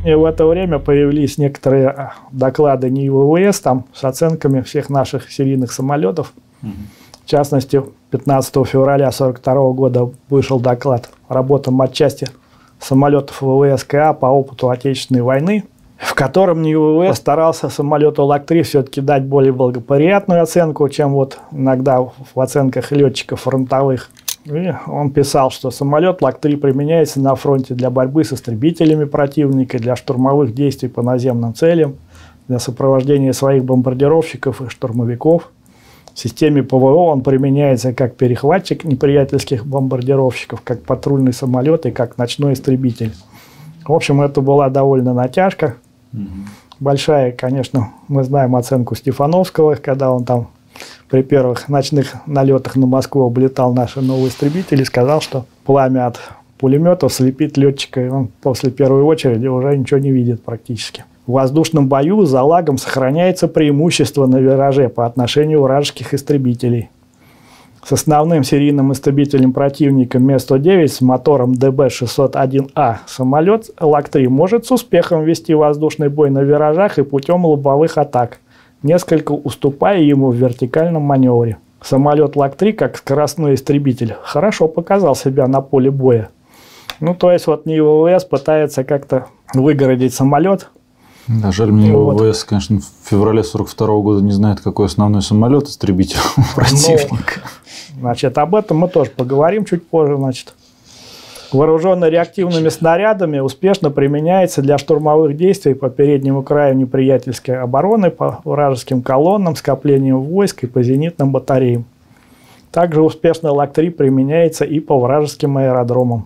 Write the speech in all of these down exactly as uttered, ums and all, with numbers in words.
И в это время появились некоторые доклады эн и вэ вэ эс там, с оценками всех наших серийных самолетов. Угу. В частности, пятнадцатого февраля тысяча девятьсот сорок второго года вышел доклад «Работа матчасти самолетов вэ вэ эс ка а по опыту Отечественной войны», в котором эн и вэ вэ эс старался самолету Лак три все-таки дать более благоприятную оценку, чем вот иногда в оценках летчиков фронтовых. И он писал, что самолет Лак три применяется на фронте для борьбы с истребителями противника, для штурмовых действий по наземным целям, для сопровождения своих бомбардировщиков и штурмовиков. В системе пэ вэ о он применяется как перехватчик неприятельских бомбардировщиков, как патрульный самолет и как ночной истребитель. В общем, это была довольно натяжка. Mm-hmm. Большая, конечно, мы знаем оценку Стефановского, когда он там при первых ночных налетах на Москву облетал наши новые истребители, сказал, что пламя от пулеметов слепит летчика, и он после первой очереди уже ничего не видит практически. В воздушном бою за лагом сохраняется преимущество на вираже по отношению вражеских истребителей. С основным серийным истребителем противника эм сто девять с мотором дэ бэ шестьсот один а самолет Лак три может с успехом вести воздушный бой на виражах и путем лобовых атак, несколько уступая ему в вертикальном маневре. Самолет Лак три, как скоростной истребитель, хорошо показал себя на поле боя. Ну, то есть, вот эн и вэ вэ эс пытается как-то выгородить самолет. Да, жаль, мне вот. вэ вэ эс, конечно, в феврале сорок второго года не знает, какой основной самолет истребитель противника. Ну, значит, об этом мы тоже поговорим чуть позже, значит. Вооруженный реактивными снарядами успешно применяется для штурмовых действий по переднему краю неприятельской обороны, по вражеским колоннам, скоплениям войск и по зенитным батареям. Также успешно Лак три применяется и по вражеским аэродромам.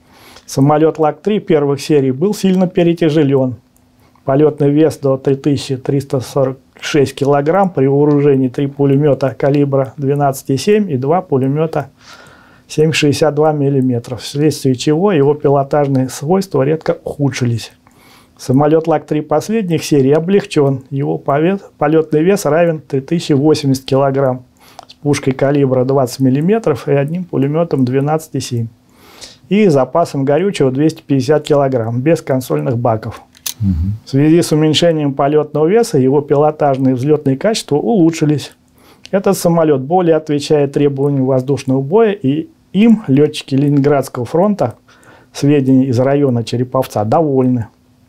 Самолет Лак три первых серий был сильно перетяжелен. Полетный вес до три тысячи триста сорок шесть килограмм, при вооружении три пулемета калибра двенадцать и семь и два пулемета семь шестьдесят два миллиметра, вследствие чего его пилотажные свойства редко ухудшились. Самолет Лак три последних серий облегчен, его полетный вес равен три тысячи восемьдесят килограмм, с пушкой калибра двадцать миллиметров и одним пулеметом двенадцать и семь и запасом горючего двести пятьдесят килограмм, без консольных баков. В связи с уменьшением полетного веса его пилотажные и взлетные качества улучшились. Этот самолет более отвечает требованиям воздушного боя, и им летчики Ленинградского фронта, сведения из района Череповца, довольны.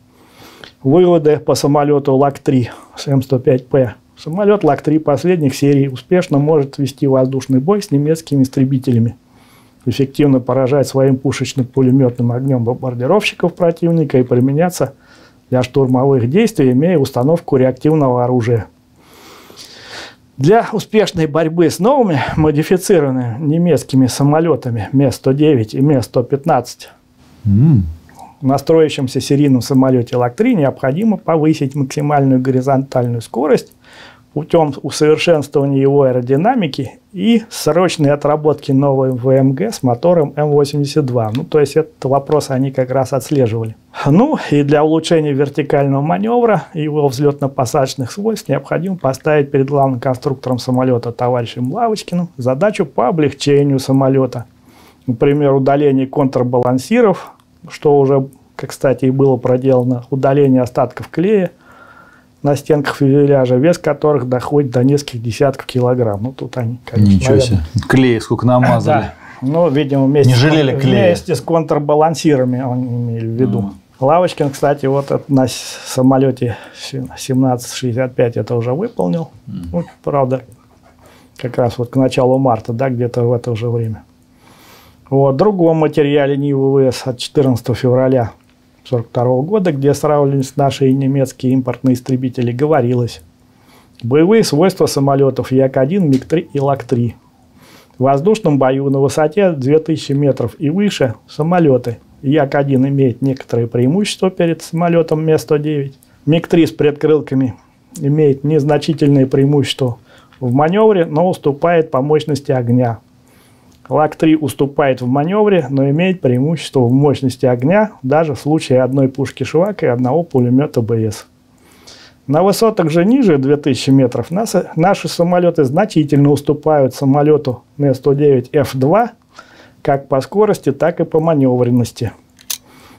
Выводы по самолету Лак три с эм сто пять пэ. Самолет Лак три последних серий успешно может вести воздушный бой с немецкими истребителями, эффективно поражать своим пушечно-пулеметным огнем бомбардировщиков противника и применяться для штурмовых действий, имея установку реактивного оружия. Для успешной борьбы с новыми модифицированными немецкими самолетами эм сто девять и эм сто пятнадцать mm. на строящемся серийном самолете Лак три необходимо повысить максимальную горизонтальную скорость путем усовершенствования его аэродинамики и срочной отработки новой вэ эм гэ с мотором эм восемьдесят два. Ну, то есть этот вопрос они как раз отслеживали. Ну и для улучшения вертикального маневра и его взлетно-посадочных свойств необходимо поставить перед главным конструктором самолета товарищем Лавочкиным задачу по облегчению самолета. Например, удаление контрбалансиров, что уже, кстати, и было проделано, удаление остатков клея на стенках фюзеляжа, вес которых доходит до нескольких десятков килограмм. Ну, тут они, конечно, ничего себе. Клей сколько намазали. Да. Ну, видимо, вместе, не жалели клея. Вместе с контрбалансирами, он имел в виду. Mm. Лавочкин, кстати, вот это на самолете семнадцать шестьдесят пять это уже выполнил. Mm. Ну, правда, как раз вот к началу марта, да, где-то в это же время. Вот, в другом материале эн и вэ вэ эс от четырнадцатого февраля сорок второго года, где сравнивались наши и немецкие импортные истребители, говорилось: боевые свойства самолетов Як один, Миг три и Лак три. В воздушном бою на высоте две тысячи метров и выше самолеты Як один имеет некоторые преимущества перед самолетом эм сто девять. Миг три с предкрылками имеет незначительные преимущества в маневре, но уступает по мощности огня. Лак три уступает в маневре, но имеет преимущество в мощности огня даже в случае одной пушки Швак и одного пулемета бэ эс. На высотах же ниже двух тысяч метров наши, наши самолеты значительно уступают самолету эм сто девять эф два как по скорости, так и по маневренности.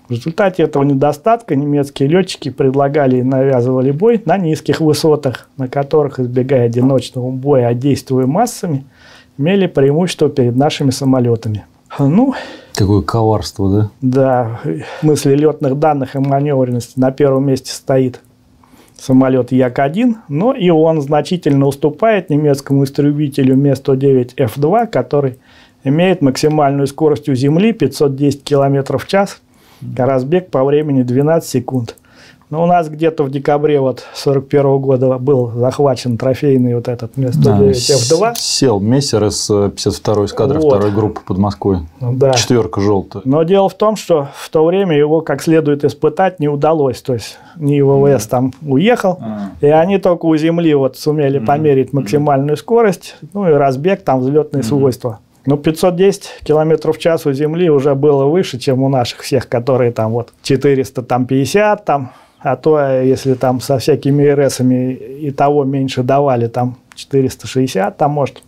В результате этого недостатка немецкие летчики предлагали и навязывали бой на низких высотах, на которых, избегая одиночного боя, а действуя массами, имели преимущество перед нашими самолетами. Ну, какое коварство, да? Да, в смысле летных данных и маневренности на первом месте стоит самолет Як один, но и он значительно уступает немецкому истребителю Ме сто девять Эф два, который имеет максимальную скорость у Земли пятьсот десять километров в час, а разбег по времени двенадцать секунд. Но у нас где-то в декабре вот сорок первого года был захвачен трофейный вот этот Ме сто девять Эф два. Сел мессер из пятьдесят второй эскадры, вот. Второй группы под Москвой. Да. Четверка желтая. Но дело в том, что в то время его как следует испытать не удалось. То есть НИИ ВВС там уехал, а. и они только у Земли вот сумели mm-hmm. померить максимальную скорость, ну и разбег, там взлетные mm-hmm. свойства. Но пятьсот десять километров в час у Земли уже было выше, чем у наших всех, которые там вот четыреста пятьдесят там. А то, если там со всякими РСами и того меньше давали, там четыреста шестьдесят, там может.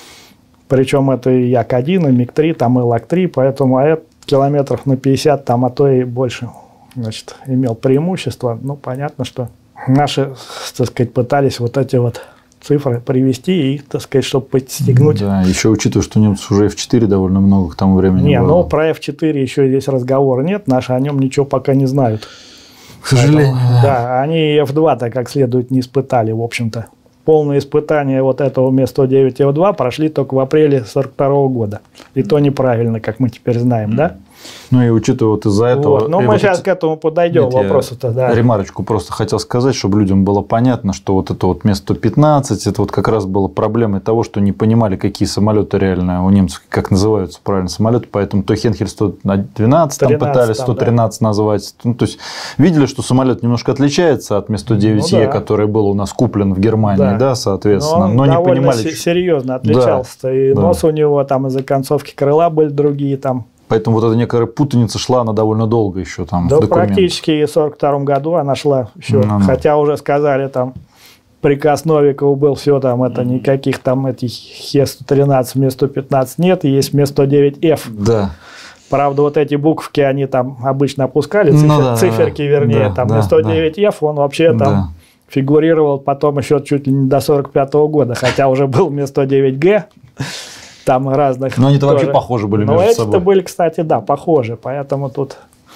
Причем это и Як один, и Миг три, там и Лак три, поэтому а это километров на пятьдесят, там, а то и больше, значит, имел преимущество. Ну, понятно, что наши, так сказать, пытались вот эти вот цифры привести и, так сказать, чтобы подстегнуть. Да, еще учитывая, что немцев уже Эф четыре довольно много к тому времени не, было. ну, про Эф четыре еще здесь разговора нет, наши о нем ничего пока не знают. К сожалению, Поэтому, да. да. Они Эф два-то как следует не испытали, в общем-то. Полное испытание вот этого Ме сто девять Эф два прошли только в апреле сорок второго года. И то неправильно, как мы теперь знаем, да? Ну и учитывая вот из-за этого... Вот. Ну мы вот сейчас это... к этому подойдем, Нет, вопросу-то, да. Ремарочку просто хотел сказать, чтобы людям было понятно, что вот это вот Ме сто пятнадцать, это вот как раз было проблемой того, что не понимали, какие самолеты реально у немцев, как называются правильно самолеты, поэтому то Хенкель сто двенадцать там пытались, сто тринадцать да. назвать. Ну, то есть видели, что самолет немножко отличается от Ме сто девять Е, ну, да. который был у нас куплен в Германии, да, да соответственно, но, но не понимали... серьезно отличался, да, и да. нос у него там из-за концовки крыла были другие там. Поэтому вот эта некая путаница шла, она довольно долго еще там да, в документах. Практически в сорок втором году она шла еще. Ну, хотя уже сказали, там приказ Новикова был, все там, это никаких там этих Хе сто тринадцать, Ме сто пятнадцать нет, есть Ме сто девять Эф. Да. Правда, вот эти буковки, они там обычно опускали, цифер, ну, да, циферки, вернее, да, там да, Ме сто девять Эф, да. он вообще там да. фигурировал потом еще чуть ли не до сорок пятого года, хотя уже был Ме сто девять Гэ. Там разных. Но они-то вообще похожи были между собой. Но эти-то были, кстати, да, похожи. Поэтому тут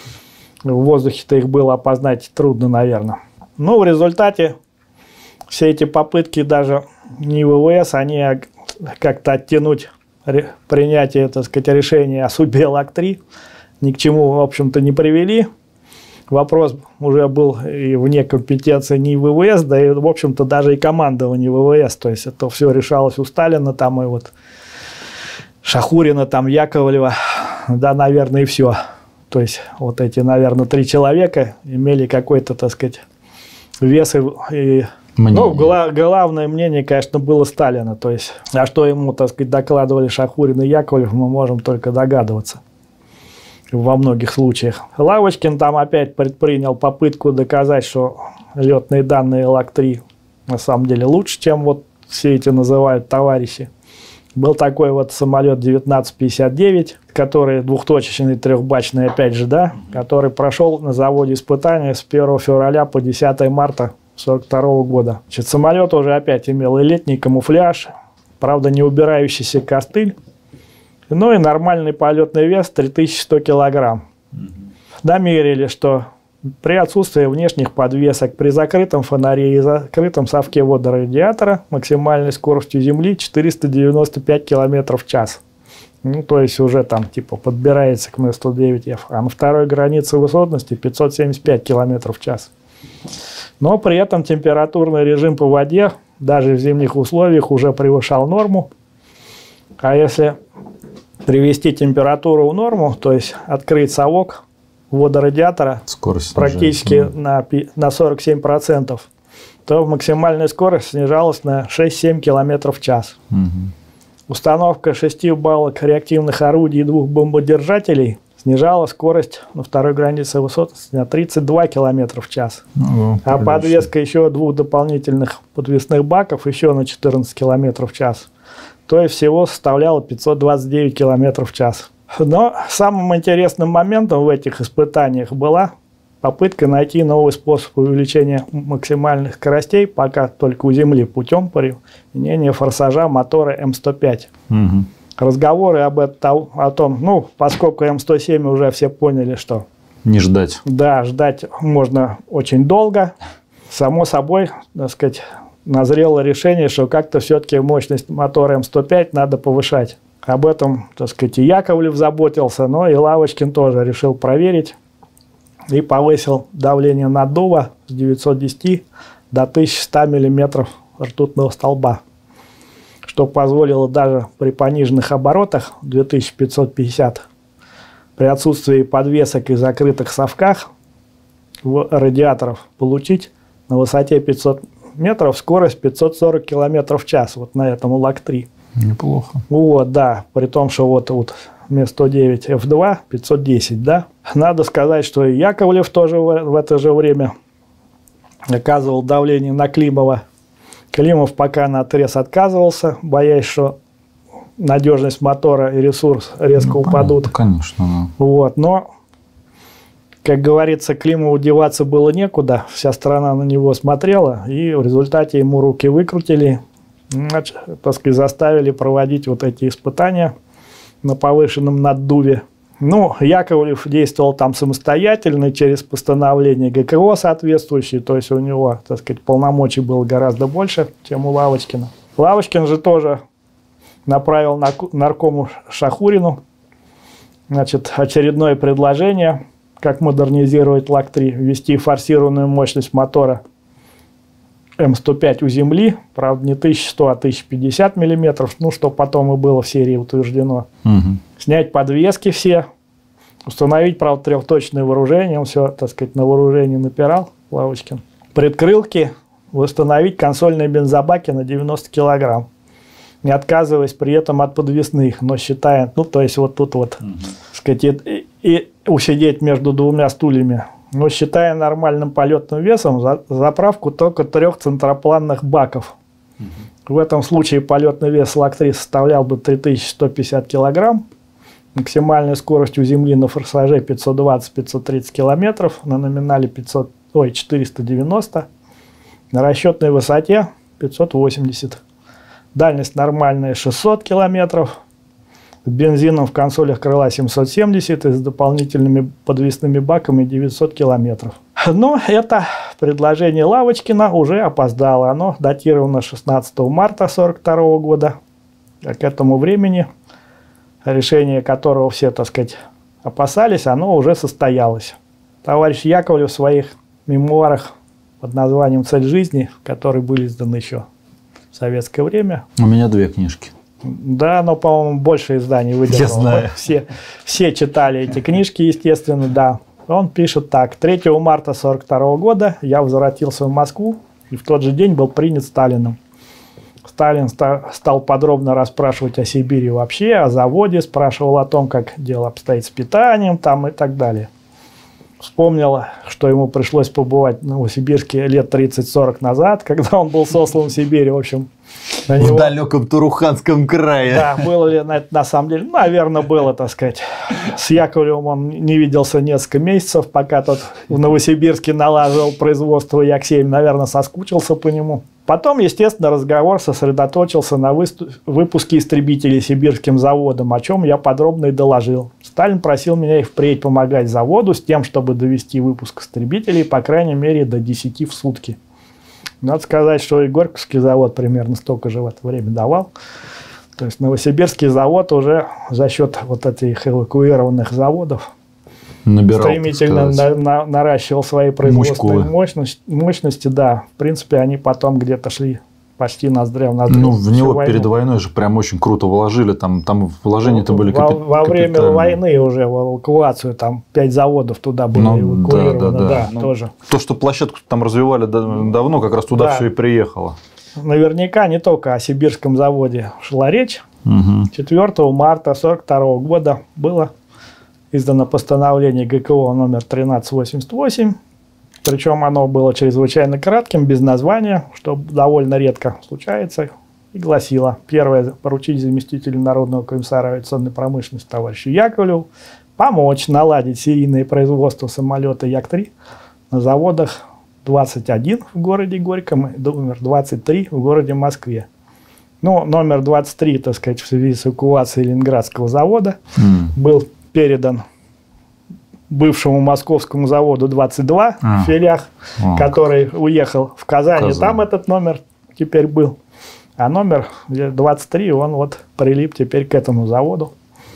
в воздухе-то их было опознать трудно, наверное. Ну, в результате все эти попытки даже НИИ ВВС, они как-то оттянуть принятие, так сказать, решения о судьбе Лак три ни к чему, в общем-то, не привели. Вопрос уже был и вне компетенции НИИ ВВС, да и, в общем-то, даже и командование ВВС. То есть это все решалось у Сталина, там и вот Шахурина, там, Яковлева, да, наверное, и все. То есть, вот эти, наверное, три человека имели какой-то, так сказать, вес и... и ну, гла главное мнение, конечно, было Сталина. То есть, а что ему, так сказать, докладывали Шахурин и Яковлев, мы можем только догадываться во многих случаях. Лавочкин там опять предпринял попытку доказать, что летные данные Лак три на самом деле лучше, чем вот все эти называют товарищи. Был такой вот самолет девятнадцать пятьдесят девять, который двухточечный, трехбачный, опять же, да, который прошел на заводе испытания с первого февраля по десятое марта сорок второго года. Значит, самолет уже опять имел и летний камуфляж, правда, не убирающийся костыль, ну и нормальный полетный вес три тысячи сто килограмм. Намерили, что при отсутствии внешних подвесок, при закрытом фонаре и закрытом совке водорадиатора максимальной скоростью Земли четыреста девяносто пять километров в час. Ну, то есть уже там типа подбирается к Ме сто девять Эф. А на второй границе высотности пятьсот семьдесят пять километров в час. Но при этом температурный режим по воде даже в зимних условиях уже превышал норму. А если привести температуру в норму, то есть открыть совок водорадиатора скорость практически на, на сорок семь процентов, то максимальная скорость снижалась на шесть-семь километров в час. Угу. Установка шести балок реактивных орудий и двух бомбодержателей снижала скорость на второй границе высотности на тридцать два километра в час. Угу, а подвеска еще двух дополнительных подвесных баков еще на четырнадцать километров в час. То есть всего составляла пятьсот двадцать девять километров в час. Но самым интересным моментом в этих испытаниях была попытка найти новый способ увеличения максимальных скоростей, пока только у Земли, путем применения форсажа мотора М сто пять. Угу. Разговоры об этом, о том, ну, поскольку М сто семь уже все поняли, что... Не ждать. Да, ждать можно очень долго. Само собой, так сказать, назрело решение, что как-то все-таки мощность мотора М сто пять надо повышать. Об этом, так сказать, и Яковлев заботился, но и Лавочкин тоже решил проверить. И повысил давление наддува с девятисот десяти до тысячи ста миллиметров ртутного столба, что позволило даже при пониженных оборотах две тысячи пятьсот пятьдесят при отсутствии подвесок и закрытых совках радиаторов получить на высоте пятьсот метров скорость пятьсот сорок километров в час вот на этом ЛАГ три. Неплохо. Вот, да, при том, что вот, вот М сто девять Ф два пятьсот десять, да. Надо сказать, что и Яковлев тоже в, в это же время оказывал давление на Климова. Климов пока наотрез отказывался, боясь, что надежность мотора и ресурс резко ну, упадут. Понятно, конечно. Да. Вот, но, как говорится, Климову деваться было некуда. Вся страна на него смотрела, и в результате ему руки выкрутили, значит, так сказать, заставили проводить вот эти испытания на повышенном наддуве. Ну, Яковлев действовал там самостоятельно через постановление ГКО соответствующее, то есть у него, так сказать, полномочий было гораздо больше, чем у Лавочкина. Лавочкин же тоже направил наркому Шахурину, значит, очередное предложение, как модернизировать ЛАГ три, ввести форсированную мощность мотора М сто пять у Земли, правда, не тысяча сто, а тысяча пятьдесят миллиметров, ну, что потом и было в серии утверждено. Угу. Снять подвески все, установить, правда, трехточное вооружение, он все, так сказать, на вооружение напирал, Лавочкин. Предкрылки восстановить консольные бензобаки на девяносто килограмм, не отказываясь при этом от подвесных, но считая, ну, то есть вот тут вот, угу. так сказать, и, и усидеть между двумя стульями. Но считая нормальным полетным весом за, заправку только трех центропланных баков. Угу. В этом случае полетный вес ЛАГ три составлял бы три тысячи сто пятьдесят килограмм. Максимальная скорость у Земли на форсаже пятьсот двадцать — пятьсот тридцать километров. На номинале пятьсот, ой, четыреста девяносто. На расчетной высоте пятьсот восемьдесят. Дальность нормальная шестьсот километров. С бензином в консолях крыла семьсот семьдесят и с дополнительными подвесными баками девятьсот километров. Но это предложение Лавочкина уже опоздало. Оно датировано шестнадцатого марта сорок второго года. А к этому времени решение которого все, так сказать, опасались, оно уже состоялось. Товарищ Яковлев в своих мемуарах под названием «Цель жизни», которые были изданы еще в советское время. У меня две книжки. Да, но, по-моему, больше изданий выдержало. Я знаю. Все, все читали эти книжки, естественно, да. Он пишет так. третьего марта сорок второго года я возвратился в Москву и в тот же день был принят Сталиным. Сталин ста стал подробно расспрашивать о Сибири вообще, о заводе, спрашивал о том, как дело обстоит с питанием там и так далее. Вспомнил, что ему пришлось побывать в Новосибирске лет тридцать-сорок назад, когда он был сослан в Сибирь, в общем. На него... В далеком Туруханском крае. Да, было ли на, на самом деле, наверное, было, так сказать. С Яковлевым он не виделся несколько месяцев, пока тот в Новосибирске налаживал производство Як семь, наверное, соскучился по нему. Потом, естественно, разговор сосредоточился на выпуске истребителей сибирским заводом, о чем я подробно и доложил. Сталин просил меня и впредь помогать заводу с тем, чтобы довести выпуск истребителей, по крайней мере, до десяти в сутки. Надо сказать, что и Горьковский завод примерно столько же в это время давал. То есть Новосибирский завод уже за счет вот этих эвакуированных заводов набирал, стремительно на, на, наращивал свои производственные мощности, мощности. Да, в принципе, они потом где-то шли почти ноздря в ноздрю. Ну, в него войну. Перед войной же прям очень круто вложили. Там, там вложения-то были капитальные. Во, во время войны уже в эвакуацию там пять заводов туда были ну, эвакуированы. Да, да, да. Да, ну, тоже. То, что площадку там развивали давно, как раз туда да. все и приехало. Наверняка не только о сибирском заводе шла речь. Угу. четвёртого марта сорок второго года было издано постановление ГКО номер тринадцать восемьдесят восемь. Причем оно было чрезвычайно кратким, без названия, что довольно редко случается. и гласила: первое, поручить заместителю Народного комиссара авиационной промышленности товарищу Яковлеву помочь наладить серийное производство самолета Як три на заводах двадцать один в городе Горьком и номер двадцать три в городе Москве. Ну, номер двадцать три, так сказать, в связи с эвакуацией Ленинградского завода mm. был передан бывшему московскому заводу двадцать два а. в филях, а. который уехал в Казань. Казань. Там этот номер теперь был. А номер двадцать три, он вот прилип теперь к этому заводу,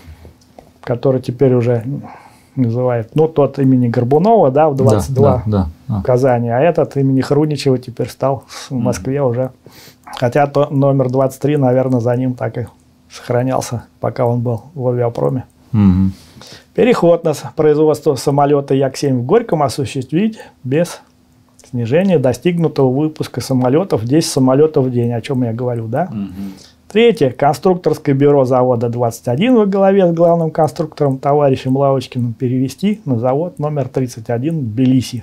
который теперь уже называют, ну, тот имени Горбунова, да, в двадцать два да, да, да, в Казани, а этот имени Хруничева теперь стал в Москве mm. уже. Хотя то, номер двадцать три, наверное, за ним так и сохранялся, пока он был в авиапроме. Mm-hmm. Переход на производство самолета Як семь в Горьком осуществить без снижения достигнутого выпуска самолетов, десять самолетов в день, о чем я говорю, да? Mm-hmm. Третье. Конструкторское бюро завода двадцать один во главе с главным конструктором товарищем Лавочкиным перевести на завод номер тридцать один в Тбилиси.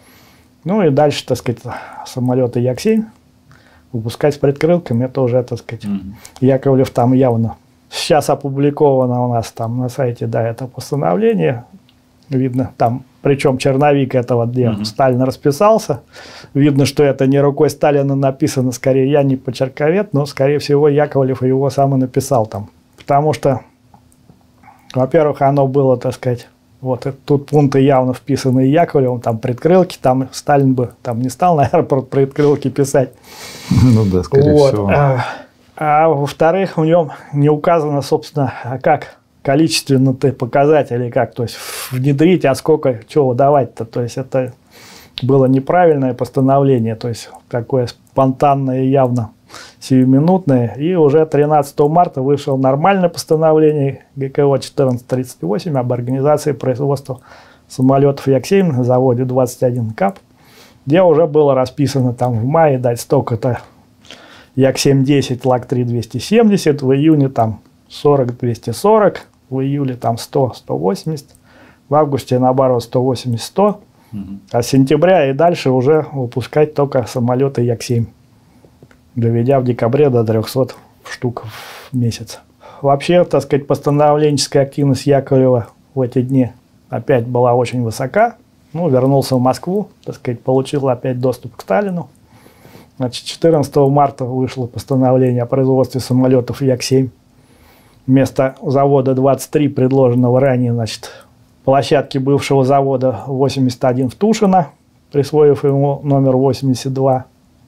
Ну и дальше, так сказать, самолеты Як семь выпускать с предкрылками, это уже, так сказать, mm-hmm. Яковлев там явно. Сейчас опубликовано у нас там на сайте, да, это постановление. Видно, там, причем черновик этого, где mm-hmm. Сталин расписался. Видно, что это не рукой Сталина написано, скорее, я не почерковед, но, скорее всего, Яковлев его сам и написал там. Потому что, во-первых, оно было, так сказать, вот тут пункты явно вписанные Яковлевым, там предкрылки, там Сталин бы там не стал, наверное, про предкрылки писать. Ну да, скорее вот. всего. А, а во-вторых, в нем не указано, собственно, а как количественно-то показатели, как, то есть внедрить, а сколько, чего давать-то, то есть это было неправильное постановление, то есть такое спонтанное, явно сиюминутное, и уже тринадцатого марта вышло нормальное постановление ГКО четырнадцать тридцать восемь об организации производства самолетов Як семь на заводе двадцать один КАП, где уже было расписано там в мае дать столько-то Як семь десять, Лак три двести семьдесят, в июне там сорок двести сорок, в июле там сто сто восемьдесят, в августе наоборот сто восемьдесят сто, mm-hmm. а с сентября и дальше уже выпускать только самолеты Як семь, доведя в декабре до трехсот штук в месяц. Вообще, так сказать, постановленческая активность Яковлева в эти дни опять была очень высока. Ну, вернулся в Москву, так сказать, получил опять доступ к Сталину. Значит, четырнадцатого марта вышло постановление о производстве самолетов Як семь. Вместо завода двадцать три, предложенного ранее, значит, площадки бывшего завода восемьдесят один в Тушино, присвоив ему номер восемьдесят два.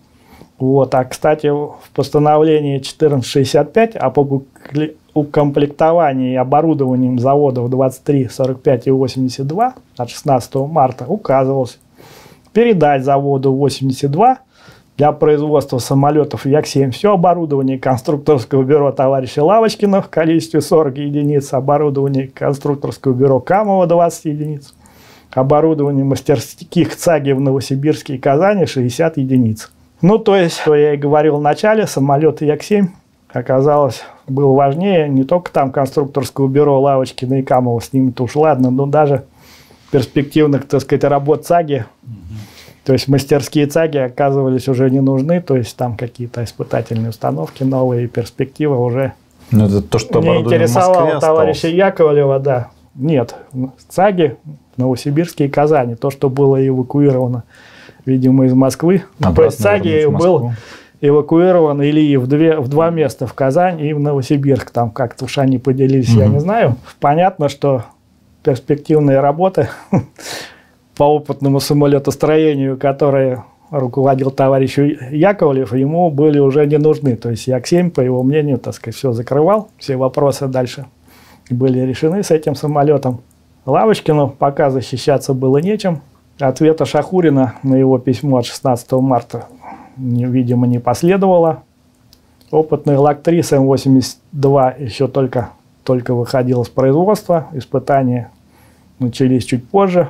Вот. А, кстати, в постановлении четырнадцать шестьдесят пять об укомплектовании и оборудованием заводов двадцать три, сорок пять и восемьдесят два от шестнадцатого марта указывалось передать заводу восемьдесят два для производства самолетов Як семь все оборудование конструкторского бюро товарища Лавочкина в количестве сорок единиц, оборудование конструкторского бюро Камова двадцать единиц, оборудование мастерских ЦАГи в Новосибирске и Казани шестьдесят единиц. Ну, то есть, что я и говорил в начале, самолеты Як семь, оказалось, был важнее не только там конструкторского бюро Лавочкина и Камова, с ними-то уж ладно, но даже перспективных, так сказать, работ ЦАГи. То есть мастерские ЦАГи оказывались уже не нужны, то есть там какие-то испытательные установки новые, перспективы уже ну, это то, что не интересовало товарища Яковлева, да. Нет, ЦАГи в Новосибирске и Казани, то, что было эвакуировано, видимо, из Москвы. Обратно, то есть ЦАГи был эвакуирован или в, две, в два места, в Казань и в Новосибирск, там как-то уж они поделились, mm-hmm. я не знаю. Понятно, что перспективные работы по опытному самолетостроению, которые руководил товарищ Яковлев, ему были уже не нужны. То есть Як семь, по его мнению, так сказать, все закрывал, все вопросы дальше были решены с этим самолетом. Лавочкину пока защищаться было нечем. Ответа Шахурина на его письмо от шестнадцатого марта, видимо, не последовало. Опытный Лак три С М восемьдесят два еще только, только выходил из производства. Испытания начались чуть позже.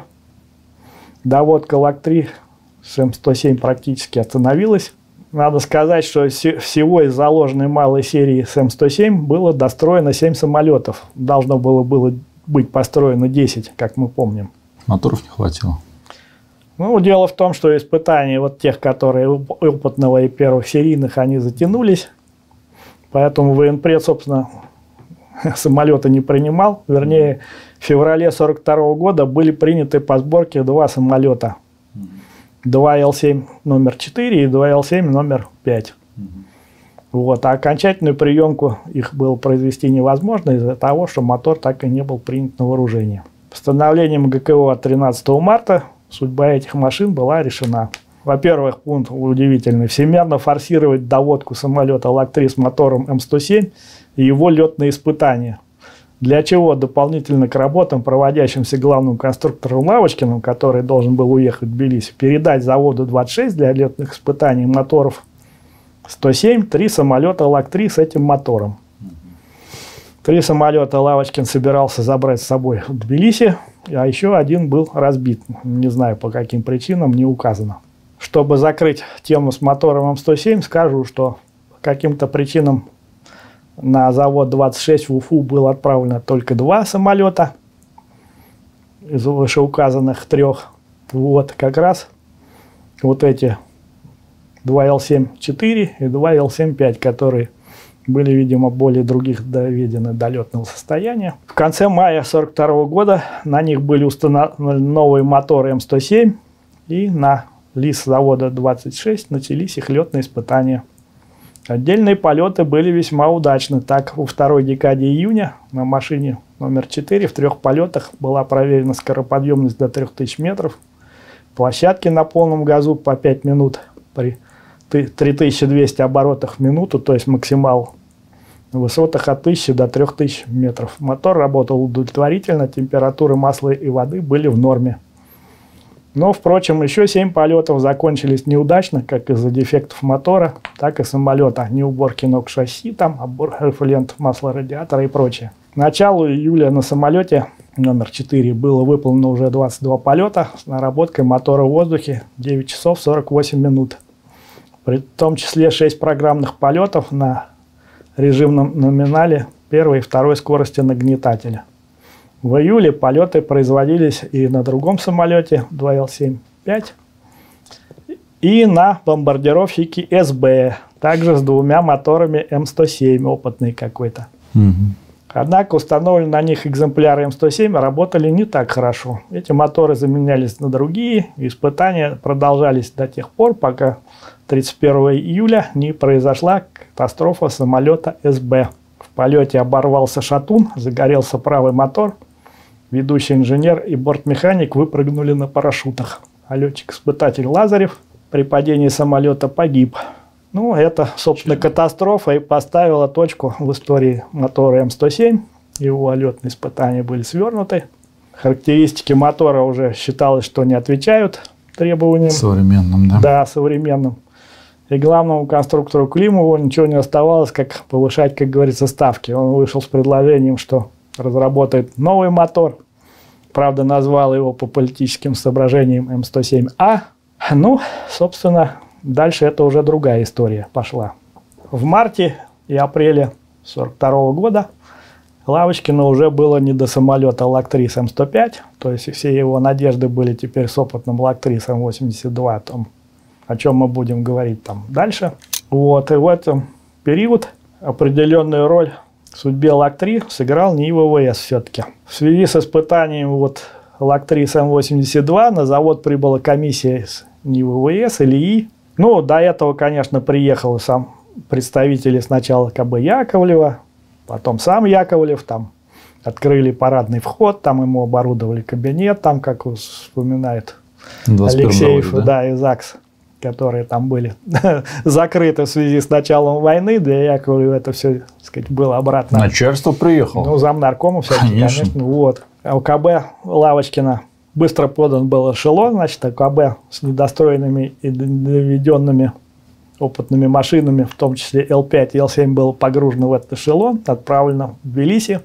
Доводка Лак три С М сто семь практически остановилась. Надо сказать, что всего из заложенной малой серии С М сто семь было достроено семь самолетов. Должно было, было быть построено десять, как мы помним. Моторов не хватило. Ну, дело в том, что испытания вот тех, которые опытного и первых серийных, они затянулись. Поэтому военпред, собственно, самолета не принимал. Вернее, в феврале сорок второго года были приняты по сборке два самолета. два Эл семь номер четыре и два Эл семь номер пять. Вот. А окончательную приемку их было произвести невозможно из-за того, что мотор так и не был принят на вооружение. Постановлением Гэ Ка О от тринадцатого марта судьба этих машин была решена. Во-первых, пункт удивительный. Всемерно форсировать доводку самолета Лак три с мотором Эм сто семь и его летные испытания. Для чего дополнительно к работам, проводящимся главным конструктором Лавочкиным, который должен был уехать в Тбилиси, передать заводу двадцать шесть для летных испытаний моторов сто семь, три самолета Лак три с этим мотором. Три самолета Лавочкин собирался забрать с собой в Тбилиси, а еще один был разбит. Не знаю, по каким причинам, не указано. Чтобы закрыть тему с мотором Эм сто семь, скажу, что по каким-то причинам на завод двадцать шесть в Уфу было отправлено только два самолета из вышеуказанных трех. Вот как раз вот эти два Эл семь четыре и два Эл семь пять, которые были, видимо, более других доведены до летного состояния. В конце мая сорок второго года на них были установлены новые моторы Эм сто семь, и на ЛИС завода двадцать шесть начались их летные испытания. Отдельные полеты были весьма удачны. Так, во второй декаде июня на машине номер четыре в трех полетах была проверена скороподъемность до трёх тысяч метров, площадки на полном газу по пять минут при три тысячи двести оборотах в минуту, то есть максимал на высотах от тысячи до трёх тысяч метров. Мотор работал удовлетворительно, температуры масла и воды были в норме. Но, впрочем, еще семь полетов закончились неудачно, как из-за дефектов мотора, так и самолета. Неуборки ног шасси, там, обор лент масла радиатора и прочее. К началу июля на самолете номер четыре было выполнено уже двадцать два полета с наработкой мотора в воздухе девять часов сорок восемь минут. При том числе шесть программных полетов на режимном номинале первой и второй скорости нагнетателя. В июле полеты производились и на другом самолете два Эл семь пять, и на бомбардировщике Эс Бэ, также с двумя моторами Эм сто семь, опытный какой-то. Угу. Однако установленные на них экземпляры Эм сто семь работали не так хорошо. Эти моторы заменялись на другие, и испытания продолжались до тех пор, пока тридцать первого июля не произошла катастрофа самолета Эс Бэ. В полете оборвался шатун, загорелся правый мотор. Ведущий инженер и бортмеханик выпрыгнули на парашютах. А летчик-испытатель Лазарев при падении самолета погиб. Ну, это, собственно, катастрофа и поставила точку в истории мотора Эм сто семь. Его летные испытания были свернуты. Характеристики мотора уже считалось, что не отвечают требованиям. Современным, да? Да, современным. И главному конструктору Климову ничего не оставалось, как повышать, как говорится, ставки. Он вышел с предложением, что разработает новый мотор. Правда, назвал его по политическим соображениям Эм сто семь А. Ну, собственно, дальше это уже другая история пошла. В марте и апреле сорок второго года Лавочкину уже было не до самолета Лак три с Эм сто пять. То есть все его надежды были теперь с опытным Лак три с Эм восемьдесят два, о том, о чем мы будем говорить там дальше. Вот, и в этом период определенную роль в судьбе Лак три сыграл НИИ Вэ Вэ Эс все-таки. В связи с испытанием вот Лак три с Эм восемьдесят два на завод прибыла комиссия из НИИ Вэ Вэ Эс или И. Ну, до этого, конечно, приехал сам представители сначала Ка Бэ Яковлева, потом сам Яковлев, там открыли парадный вход, там ему оборудовали кабинет, там, как вспоминает Алексеев, да? Да, и ЗАГС, которые там были закрыты в связи с началом войны. Для Яковлева это все, так сказать, было обратно. Начальство приехало. Ну, замнаркома все-таки, конечно. конечно. Вот. А у Ка Бэ Лавочкина быстро подан был эшелон, значит, а Ка Бэ с недостроенными и доведенными опытными машинами, в том числе Эл пять и Эл семь, было погружено в этот эшелон, отправлено в Тбилиси.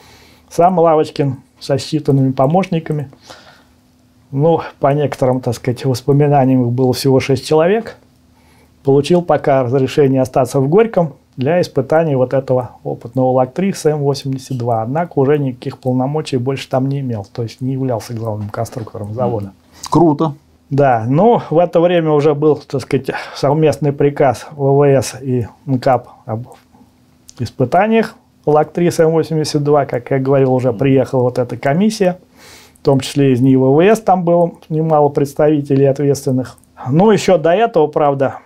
Сам Лавочкин со считанными помощниками. Ну, по некоторым, так сказать, воспоминаниям, их было всего шесть человек. Получил пока разрешение остаться в Горьком для испытаний вот этого опытного Лак три с Эм восемьдесят два. Однако уже никаких полномочий больше там не имел. То есть не являлся главным конструктором завода. Круто. Да, ну, в это время уже был, так сказать, совместный приказ Вэ Вэ Эс и эн ка пэ об испытаниях ЛАГ-три С М восемьдесят два, как я говорил, уже приехала вот эта комиссия, в том числе из НИИ В В С там было немало представителей ответственных. Ну, еще до этого, правда,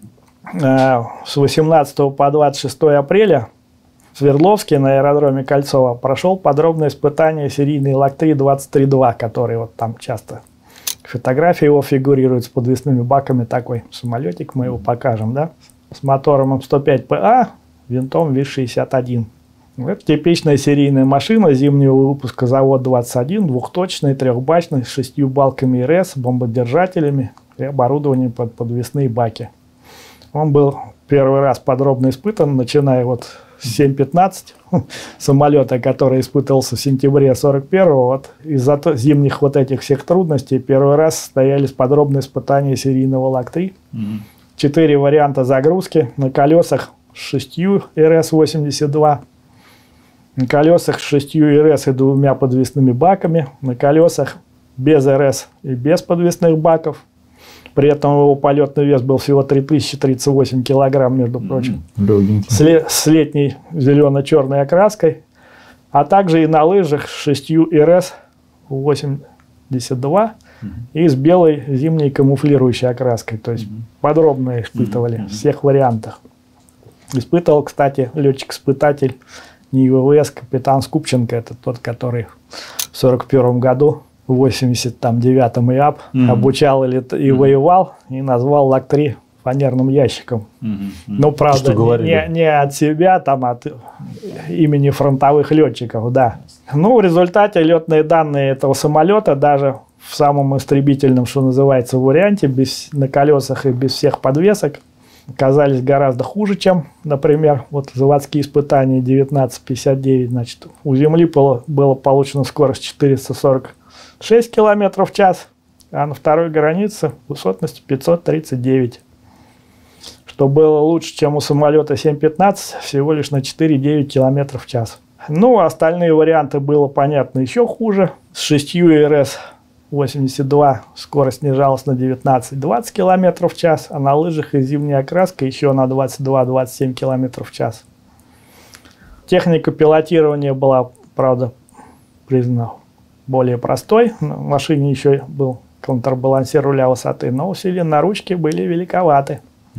с восемнадцатого по двадцать шестое апреля в Свердловске на аэродроме Кольцово прошел подробное испытание серийный ЛАГ-три двадцать три два, который вот там часто фотографии его фигурируют с подвесными баками, такой самолетик, мы его покажем, да, с мотором М сто пять П А, винтом ВИЗ шестьдесят один. Это типичная серийная машина зимнего выпуска завод двадцать один, двухточный, трехбачный, с шестью балками Р С, бомбодержателями и оборудованием под подвесные баки. Он был первый раз подробно испытан, начиная вот с семь пятнадцать, самолета, который испытывался в сентябре сорок первого. Вот из-за зимних вот этих всех трудностей первый раз состоялись подробные испытания серийного ЛАГ-три. Четыре варианта загрузки на колесах с шестью Р С восемьдесят два. На колесах с шестью Р С и двумя подвесными баками, на колесах без Р С и без подвесных баков. При этом его полетный вес был всего три тысячи тридцать восемь килограмм, между прочим. С, ле с летней зелено-черной окраской. А также и на лыжах с шестью Р С восемьдесят два и с белой зимней камуфлирующей окраской. То есть подробно испытывали в всех вариантах. Испытывал, кстати, летчик-испытатель НИИ В В С капитан Скупченко, это тот, который в сорок первом году, в восемьдесят девятом И А П mm-hmm. обучал и, и mm-hmm. воевал, и назвал ЛАГ-три фанерным ящиком. Mm-hmm. Ну, правда, не, не от себя, там, от имени фронтовых летчиков, да. Ну, в результате летные данные этого самолета, даже в самом истребительном, что называется, варианте, без, на колесах и без всех подвесок, оказались гораздо хуже, чем, например, вот заводские испытания девятнадцать пятьдесят девять. Значит, у Земли было, было получено скорость четыреста сорок шесть километров в час, а на второй границе высотность пятьсот тридцать девять. Что было лучше, чем у самолета семь пятнадцать, всего лишь на четыре девять километров в час. Ну, остальные варианты было, понятно, еще хуже. С шестью Р С восемьдесят два скорость снижалась на девятнадцать двадцать километров в час, а на лыжах и зимней окраской еще на двадцать два двадцать семь километров в час. Техника пилотирования была, правда, признана более простой. На машине еще был контрбалансир руля высоты, но усилия на ручке были великоваты.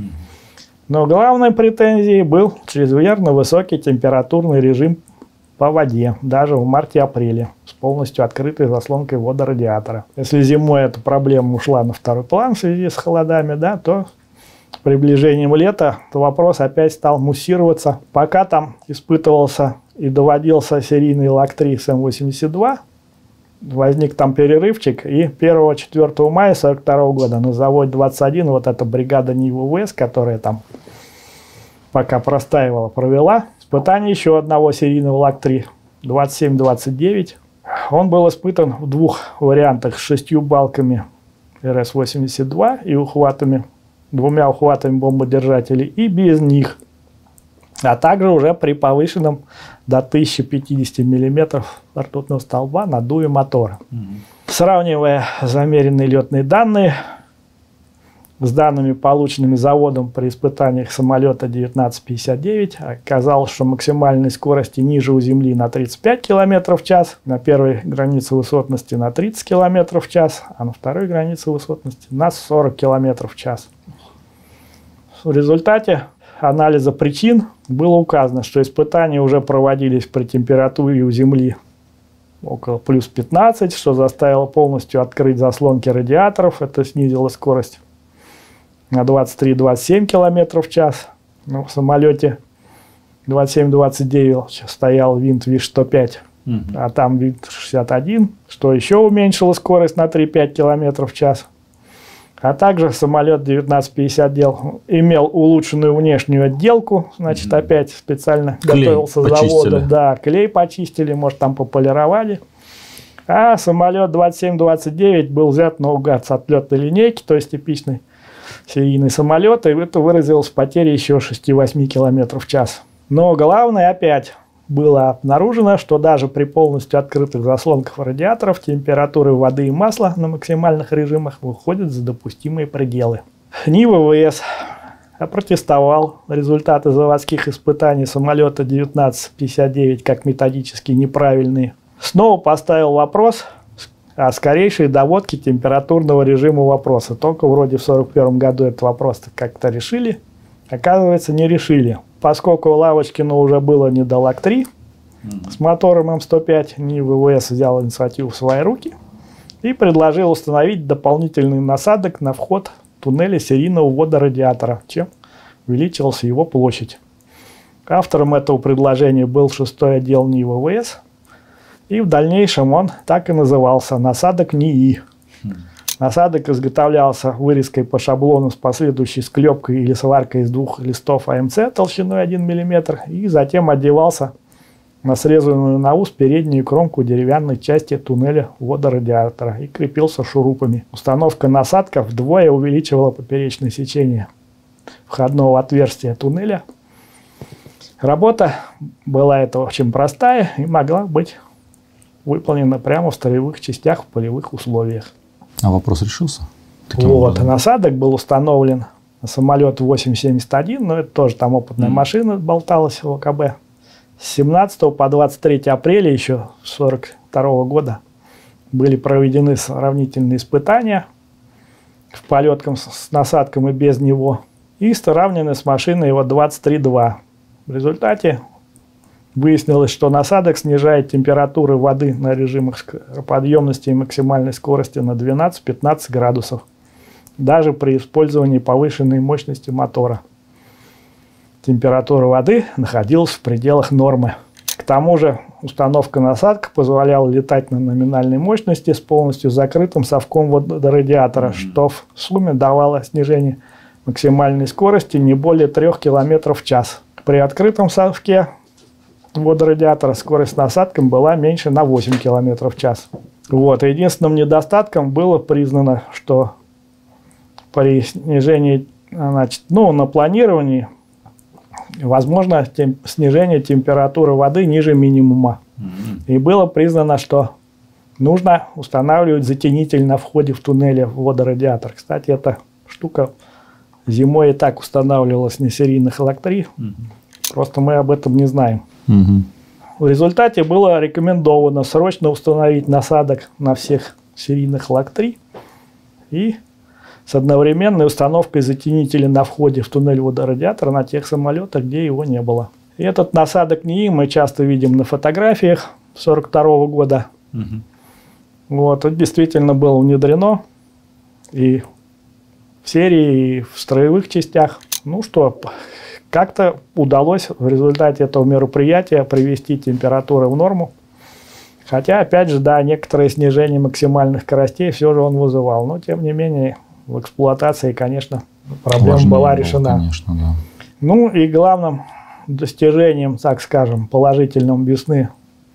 Но главной претензией был чрезмерно высокий температурный режим по воде, даже в марте-апреле, с полностью открытой заслонкой водорадиатора. Если зимой эта проблема ушла на второй план в связи с холодами, да, то с приближением лета вопрос опять стал муссироваться. Пока там испытывался и доводился серийный ЛАГ-три С М восемьдесят два, возник там перерывчик, и первого-четвёртого мая сорок второго года на заводе двадцать один вот эта бригада НИИ В В С, которая там пока простаивала, провела испытание еще одного серийного ЛАГ-три двадцать семь двадцать девять. Он был испытан в двух вариантах с шестью балками Р С восемьдесят два и ухватами, двумя ухватами бомбодержателей, и без них, а также уже при повышенном до тысячи пятидесяти миллиметров ртутного столба наддуве мотора. Mm-hmm. Сравнивая замеренные летные данные с данными, полученными заводом при испытаниях самолета девятнадцать пятьдесят девять, оказалось, что максимальной скорости ниже у Земли на тридцать пять километров в час, на первой границе высотности на тридцать километров в час, а на второй границе высотности на сорок километров в час. В результате анализа причин было указано, что испытания уже проводились при температуре у Земли около плюс пятнадцать, что заставило полностью открыть заслонки радиаторов. Это снизило скорость на двадцать три двадцать семь километров в час. Но в самолете двадцать семь двадцать девять стоял винт ВИЗ сто пять, mm-hmm. а там винт шестьдесят один, что еще уменьшило скорость на три пять километров в час. А также самолет девятнадцать пятьдесят имел улучшенную внешнюю отделку, значит, mm-hmm. опять специально клей готовился заводом. Да, клей почистили, может, там пополировали. А самолет двадцать семь двадцать девять был взят наугад с отлетной линейки, то есть типичный серийный самолет, и это выразилось в потере еще шести-восьми километров в час. Но главное, опять было обнаружено, что даже при полностью открытых заслонках радиаторов температуры воды и масла на максимальных режимах выходят за допустимые пределы. НИИ В В С опротестовал результаты заводских испытаний самолета девятнадцать пятьдесят девять как методически неправильные. Снова поставил вопрос о скорейшей доводке температурного режима вопроса. Только вроде в сорок первом году этот вопрос как-то решили. Оказывается, не решили. Поскольку Лавочкину уже было не до ЛАК-три mm-hmm. с мотором Эм сто пять, НИИ ВВС взял инициативу в свои руки и предложил установить дополнительный насадок на вход туннеля серийного ввода радиатора, чем увеличилась его площадь. Автором этого предложения был шестой отдел НИИ ВВС, и в дальнейшем он так и назывался — насадок НИИ. Mm-hmm. Насадок изготовлялся вырезкой по шаблону с последующей склепкой или сваркой из двух листов А М С толщиной один миллиметр и затем одевался на срезанную на ус переднюю кромку деревянной части туннеля ввода радиатора и крепился шурупами. Установка насадка вдвое увеличивала поперечное сечение входного отверстия туннеля. Работа была это очень простая и могла быть выполнена прямо в строевых частях в полевых условиях. А вопрос решился? Вот, насадок был установлен на самолет восемь семьдесят один, но это тоже там опытная mm. машина болталась в О К Б. С семнадцатого по двадцать третье апреля еще сорок второго года были проведены сравнительные испытания в полетках с насадком и без него и сравнены с машиной его двадцать три два. В результате выяснилось, что насадок снижает температуру воды на режимах подъемности и максимальной скорости на двенадцать-пятнадцать градусов, даже при использовании повышенной мощности мотора. Температура воды находилась в пределах нормы. К тому же установка насадка позволяла летать на номинальной мощности с полностью закрытым совком водорадиатора, mm-hmm. что в сумме давало снижение максимальной скорости не более трёх километров в час. При открытом совке водорадиатора скорость насадки была меньше на восемь километров в час. Вот. Единственным недостатком было признано, что при снижении, значит, ну, на планировании возможно тем, снижение температуры воды ниже минимума. Mm-hmm. И было признано, что нужно устанавливать затенитель на входе в туннеле в водорадиатор. Кстати, эта штука зимой и так устанавливалась на серийных ЛАК-три. Mm-hmm. Просто мы об этом не знаем. Угу. В результате было рекомендовано срочно установить насадок на всех серийных ЛАК-три и с одновременной установкой затенителя на входе в туннель водорадиатора на тех самолетах, где его не было. И этот насадок НИИ мы часто видим на фотографиях сорок второго года. Угу. Вот, это действительно было внедрено и в серии, и в строевых частях. Ну что, как-то удалось в результате этого мероприятия привести температуру в норму. Хотя, опять же, да, некоторое снижение максимальных скоростей все же он вызывал. Но, тем не менее, в эксплуатации, конечно, проблема Важнее была решена. Было, конечно, да. Ну и главным достижением, так скажем, положительным весны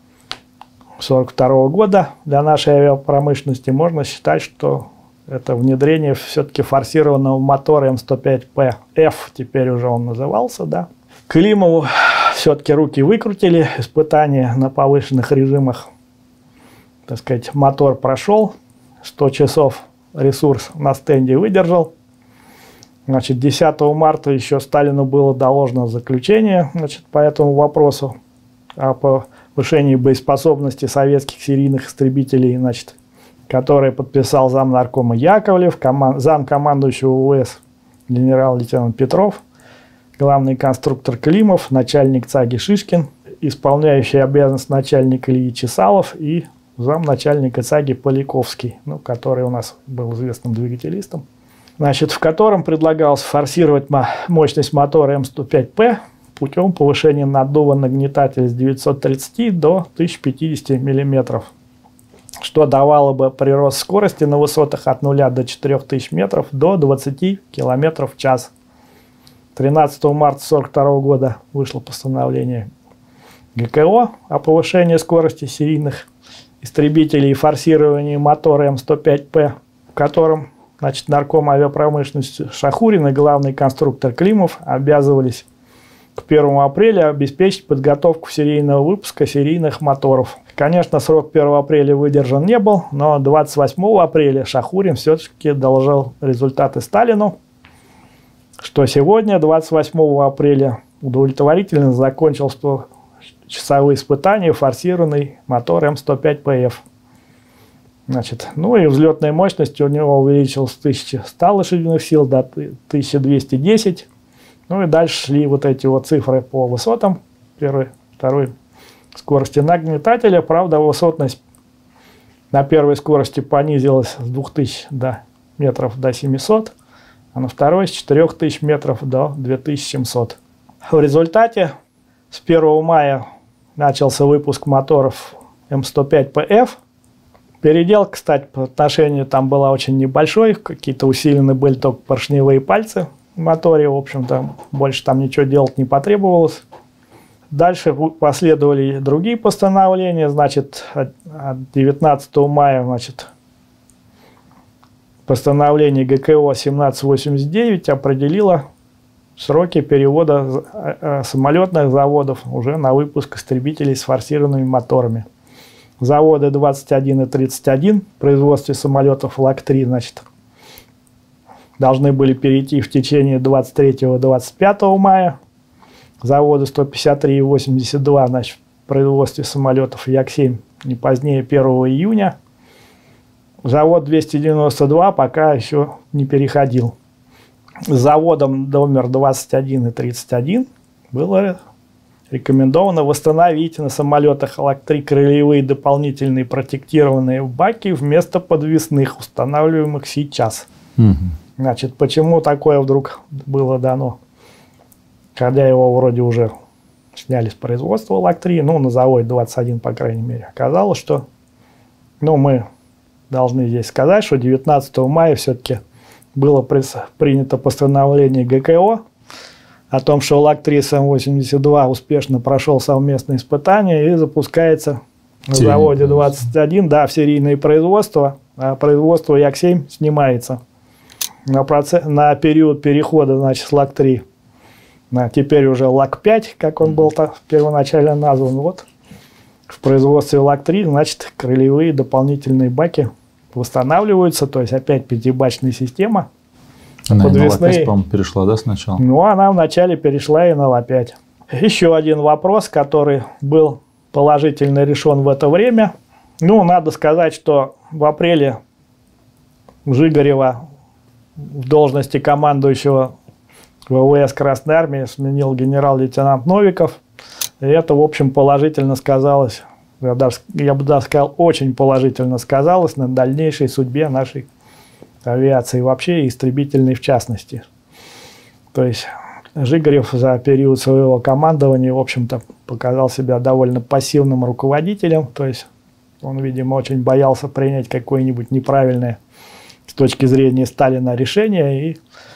сорок второго года для нашей авиапромышленности можно считать, что это внедрение все-таки форсированного мотора Эм сто пять П Ф, теперь уже он назывался, да. Климову все-таки руки выкрутили, испытания на повышенных режимах, так сказать, мотор прошел, сто часов ресурс на стенде выдержал. Значит, десятого марта еще Сталину было доложено заключение, значит, по этому вопросу о повышении боеспособности советских серийных истребителей, значит, который подписал замнаркома Яковлев, коман... замкомандующего ВВС генерал-лейтенант Петров, главный конструктор Климов, начальник ЦАГИ Шишкин, исполняющий обязанность начальника Ильи Чесалов и замначальника ЦАГИ Поляковский, ну, который у нас был известным двигателистом, значит, в котором предлагалось форсировать мощность мотора Эм сто пять П путем повышения наддува нагнетателя с девятисот тридцати до тысячи пятидесяти миллиметров, что давало бы прирост скорости на высотах от нуля до четырёх тысяч метров до двадцати километров в час. тринадцатого марта сорок второго года вышло постановление Г К О о повышении скорости серийных истребителей и форсировании мотора Эм сто пять П, в котором, значит, нарком авиапромышленности Шахурин и главный конструктор Климов обязывались к первому апреля обеспечить подготовку серийного выпуска серийных моторов. Конечно, срок первого апреля выдержан не был, но двадцать восьмого апреля Шахурин все-таки доложил результаты Сталину. что сегодня, двадцать восьмого апреля, удовлетворительно закончил сточасовые испытания форсированный мотор М сто пять П Ф. Значит, ну и взлетная мощность у него увеличилась с тысячи ста лошадиных сил до тысячи двухсот десяти. Ну и дальше шли вот эти вот цифры по высотам. Первой, второй скорости нагнетателя. Правда, высотность на первой скорости понизилась с двух тысяч до метров до семисот, а на второй с четырёх тысяч метров до двух тысяч семисот. В результате с первого мая начался выпуск моторов М сто пять П Ф. Передел, кстати, по отношению там была очень небольшой, какие-то усилены были только поршневые пальцы в моторе, в общем-то, больше там ничего делать не потребовалось. Дальше последовали другие постановления, значит, от девятнадцатого мая, значит, постановление Г К О семнадцать восемьдесят девять определило сроки перевода самолетных заводов уже на выпуск истребителей с форсированными моторами. Заводы двадцать один и тридцать один в производстве самолетов Лак три, значит, должны были перейти в течение двадцать третьего — двадцать пятого мая. Заводы сто пятьдесят три и восемьдесят два, значит, в производстве самолетов Як семь не позднее первого июня. Завод двести девяносто два пока еще не переходил. С заводом номер двадцать один и тридцать один было рекомендовано восстановить на самолетах Лак три крыльевые дополнительные протектированные баки вместо подвесных, устанавливаемых сейчас. Угу. Значит, почему такое вдруг было дано? Когда его вроде уже сняли с производства Лак три, ну, на заводе двадцать один, по крайней мере, оказалось, что, ну, мы должны здесь сказать, что девятнадцатого мая все-таки было принято постановление Г К О о том, что Лак три С М восемьдесят два успешно прошел совместные испытания и запускается на заводе двадцать один, да, в серийное производство, а производство Як семь снимается на, процесс, на период перехода, значит, с Лак три на теперь уже Лак пять, как он был -то первоначально назван. Вот в производстве Лак три, значит, крыльевые дополнительные баки восстанавливаются, то есть опять пятибачная система. Она подвесные. И на Лак пять, по-моему, перешла, да, сначала? Ну, она вначале перешла и на Лак пять. Еще один вопрос, который был положительно решен в это время. Ну, надо сказать, что в апреле Жигарева в должности командующего В В С Красной Армии сменил генерал-лейтенант Новиков. И это, в общем, положительно сказалось, я, даже, я бы даже сказал, очень положительно сказалось на дальнейшей судьбе нашей авиации вообще и истребительной в частности. То есть Жигарев за период своего командования, в общем-то, показал себя довольно пассивным руководителем. То есть он, видимо, очень боялся принять какое-нибудь неправильное с точки зрения Сталина решение. И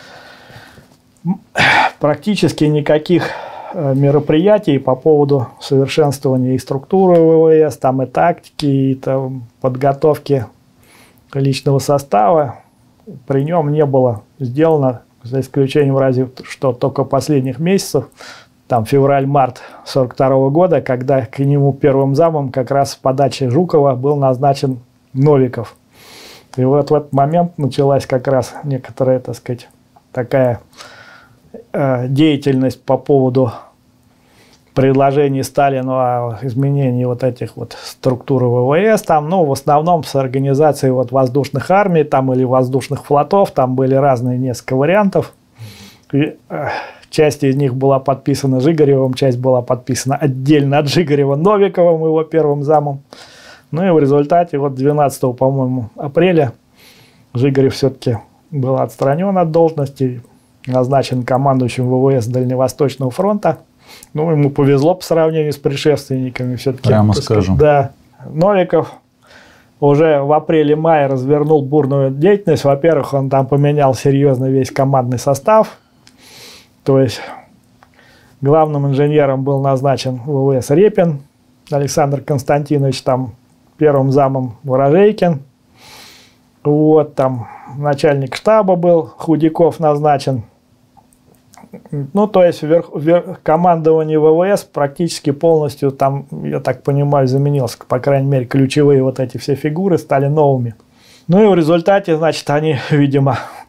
практически никаких мероприятий по поводу совершенствования и структуры В В С, там и тактики, и там, подготовки личного состава при нем не было сделано, за исключением разве что только последних месяцев, там февраль-март сорок второго года, когда к нему первым замом как раз в подаче Жукова был назначен Новиков. И вот в этот момент началась как раз некоторая, так сказать, такая э, деятельность по поводу предложений Сталину о изменении вот этих вот структур В В С, там, ну, в основном с организацией вот воздушных армий там, или воздушных флотов, там были разные несколько вариантов. И, э, часть из них была подписана Жигаревым, часть была подписана отдельно от Жигарева Новиковым, его первым замом. Ну и в результате вот двенадцатого, по-моему, апреля Жигарев все-таки был отстранен от должности, назначен командующим В В С Дальневосточного фронта. Ну, ему повезло по сравнению с предшественниками все-таки. Прямо скажем. Да. Новиков уже в апреле-мае развернул бурную деятельность. Во-первых, он там поменял серьезно весь командный состав. То есть главным инженером был назначен В В С Репин Александр Константинович, там первым замом Ворожейкин. Вот там начальник штаба был Худяков назначен. Ну, то есть верх, верх, командование В В С практически полностью там, я так понимаю, заменилось. По крайней мере, ключевые вот эти все фигуры стали новыми. Ну и в результате, значит, они, видимо,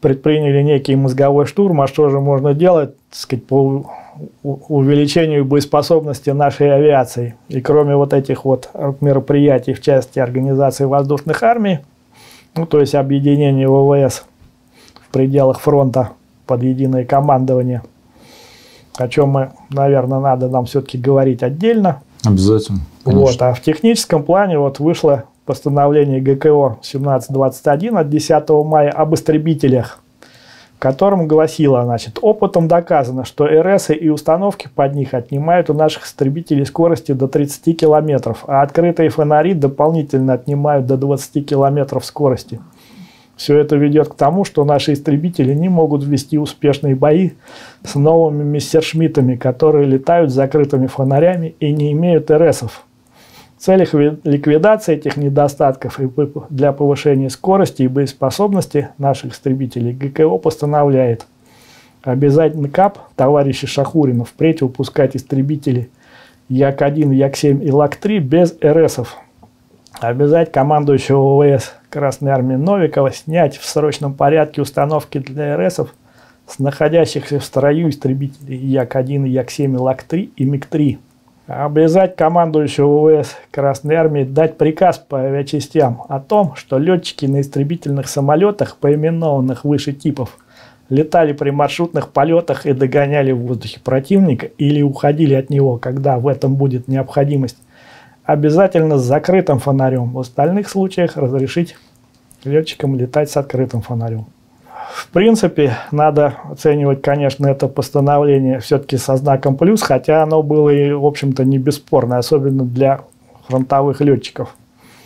предприняли некий мозговой штурм, а что же можно делать, так сказать, по увеличению боеспособности нашей авиации. И кроме вот этих вот мероприятий в части организации воздушных армий, ну, то есть объединения ВВС в пределах фронта под единое командование, о чем мы, наверное, надо нам все-таки говорить отдельно. Обязательно. Вот, а в техническом плане вот вышло постановление ГКО семнадцать двадцать один от десятого мая об истребителях, в котором гласило, значит, опытом доказано, что РСы и установки под них отнимают у наших истребителей скорости до тридцати километров, а открытые фонари дополнительно отнимают до двадцати километров скорости. Все это ведет к тому, что наши истребители не могут вести успешные бои с новыми мессершмиттами, которые летают с закрытыми фонарями и не имеют РСов. В целях ликвидации этих недостатков и для повышения скорости и боеспособности наших истребителей ГКО постановляет обязательно КАП товарища Шахурина впредь выпускать истребители Як один, Як семь и Лак три без РСов. Обязать командующего ВВС Красной Армии Новикова снять в срочном порядке установки для РСов с находящихся в строю истребителей Як один, Як семь, Лак три и Миг три. Обязать командующего ВВС Красной Армии дать приказ по авиачастям о том, что летчики на истребительных самолетах, поименованных выше типов, летали при маршрутных полетах и догоняли в воздухе противника или уходили от него, когда в этом будет необходимость, обязательно с закрытым фонарем. В остальных случаях разрешить летчикам летать с открытым фонарем. В принципе, надо оценивать, конечно, это постановление все-таки со знаком плюс, хотя оно было и, в общем-то, не бесспорно, особенно для фронтовых летчиков.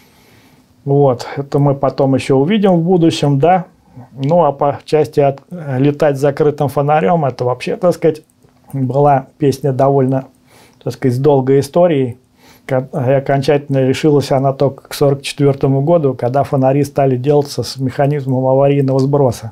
Вот, это мы потом еще увидим в будущем, да. Ну, а по части от, летать с закрытым фонарем, это вообще, так сказать, была песня довольно, так сказать, с долгой историей. И окончательно решилась она только к сорок четвёртому году, когда фонари стали делаться с механизмом аварийного сброса.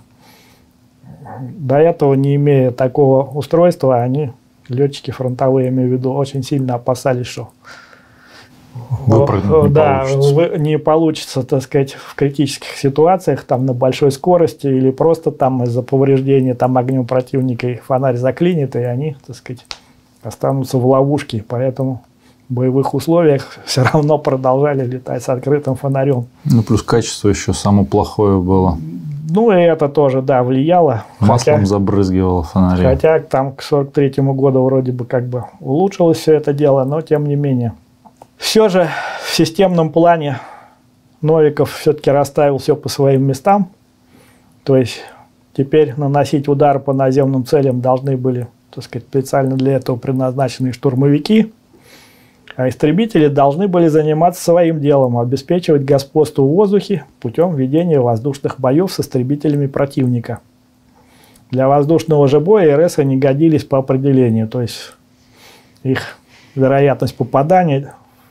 До этого, не имея такого устройства, они, летчики фронтовые, имею в виду, очень сильно опасались, что выпрыгнуть не да, получится. не получится, так сказать, в критических ситуациях, там на большой скорости или просто там из-за повреждения там огнем противника их фонарь заклинит, и они, так сказать, останутся в ловушке. Поэтому в боевых условиях все равно продолжали летать с открытым фонарем. Ну, плюс качество еще самое плохое было. Ну, и это тоже, да, влияло. Маслом хотя, забрызгивало фонари. Хотя там к сорок третьему году вроде бы как бы улучшилось все это дело, но тем не менее. Все же в системном плане Новиков все-таки расставил все по своим местам. То есть теперь наносить удар по наземным целям должны были, так сказать, специально для этого предназначенные штурмовики. А истребители должны были заниматься своим делом, обеспечивать господство в воздухе путем ведения воздушных боев с истребителями противника. Для воздушного же боя РСы не годились по определению, то есть их вероятность попадания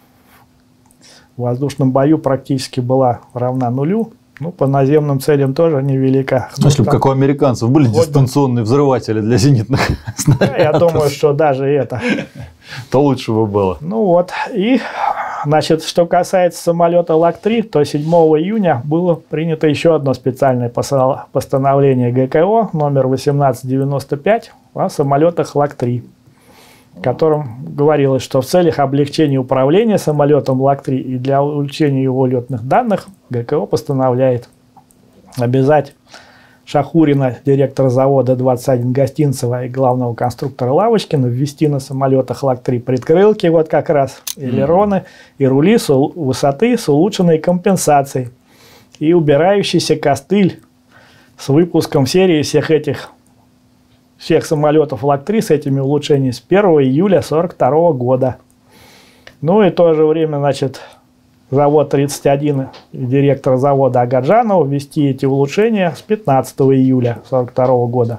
в воздушном бою практически была равна нулю. Ну, по наземным целям тоже невелика. Ну, если бы, как у американцев, были хоть дистанционные взрыватели для зенитных снарядов. Я думаю, что даже это. То лучше бы было. Ну вот. И, значит, что касается самолета Лак три, то седьмого июня было принято еще одно специальное постановление ГКО номер восемнадцать девяносто пять о самолетах Лак три, в котором говорилось, что в целях облегчения управления самолетом Лак три и для улучшения его летных данных ГКО постановляет обязать Шахурина, директора завода двадцать один Гостинцева и главного конструктора Лавочкина ввести на самолетах Лак три предкрылки, вот как раз, элероны и рули с высоты с улучшенной компенсацией и убирающийся костыль с выпуском серии всех этих всех самолетов Лак три с этими улучшениями с первого июля сорок второго года. Ну и в то же время, значит, завод тридцать один и директор завода Агаджанова ввести эти улучшения с пятнадцатого июля сорок второго года.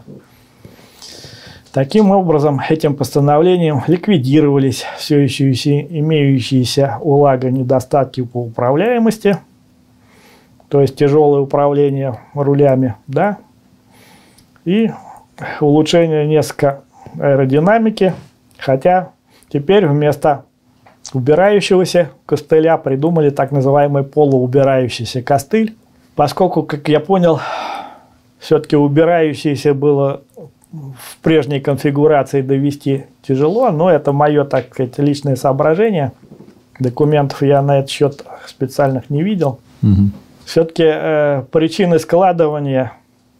Таким образом, этим постановлением ликвидировались все еще имеющиеся у Лага недостатки по управляемости, то есть тяжелое управление рулями, да, и улучшение несколько аэродинамики, хотя теперь вместо убирающегося костыля придумали так называемый полуубирающийся костыль, поскольку, как я понял, все-таки убирающиеся было в прежней конфигурации довести тяжело, но это мое, так сказать, личное соображение. Документов я на этот счет специальных не видел. Угу. Все-таки э, причины складывания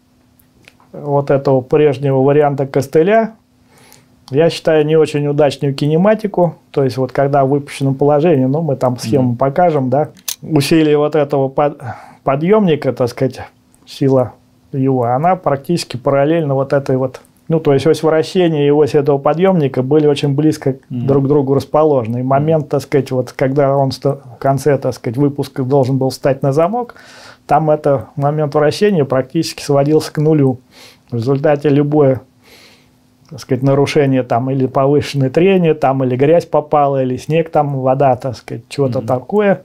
вот этого прежнего варианта костыля, я считаю, не очень удачную кинематику. То есть вот когда в выпущенном положении, ну мы там схему mm-hmm. покажем, да, усилие вот этого под, подъемника, так сказать, сила его, она практически параллельно вот этой вот, ну то есть ось вращения и ось этого подъемника были очень близко mm-hmm. друг к другу расположены. И момент, так сказать, вот когда он в конце, так сказать, выпуска должен был встать на замок, там это момент вращения практически сводился к нулю. В результате любое, так сказать, нарушение там или повышенное трение, там или грязь попала, или снег, там вода, так сказать, что-то mm-hmm. такое,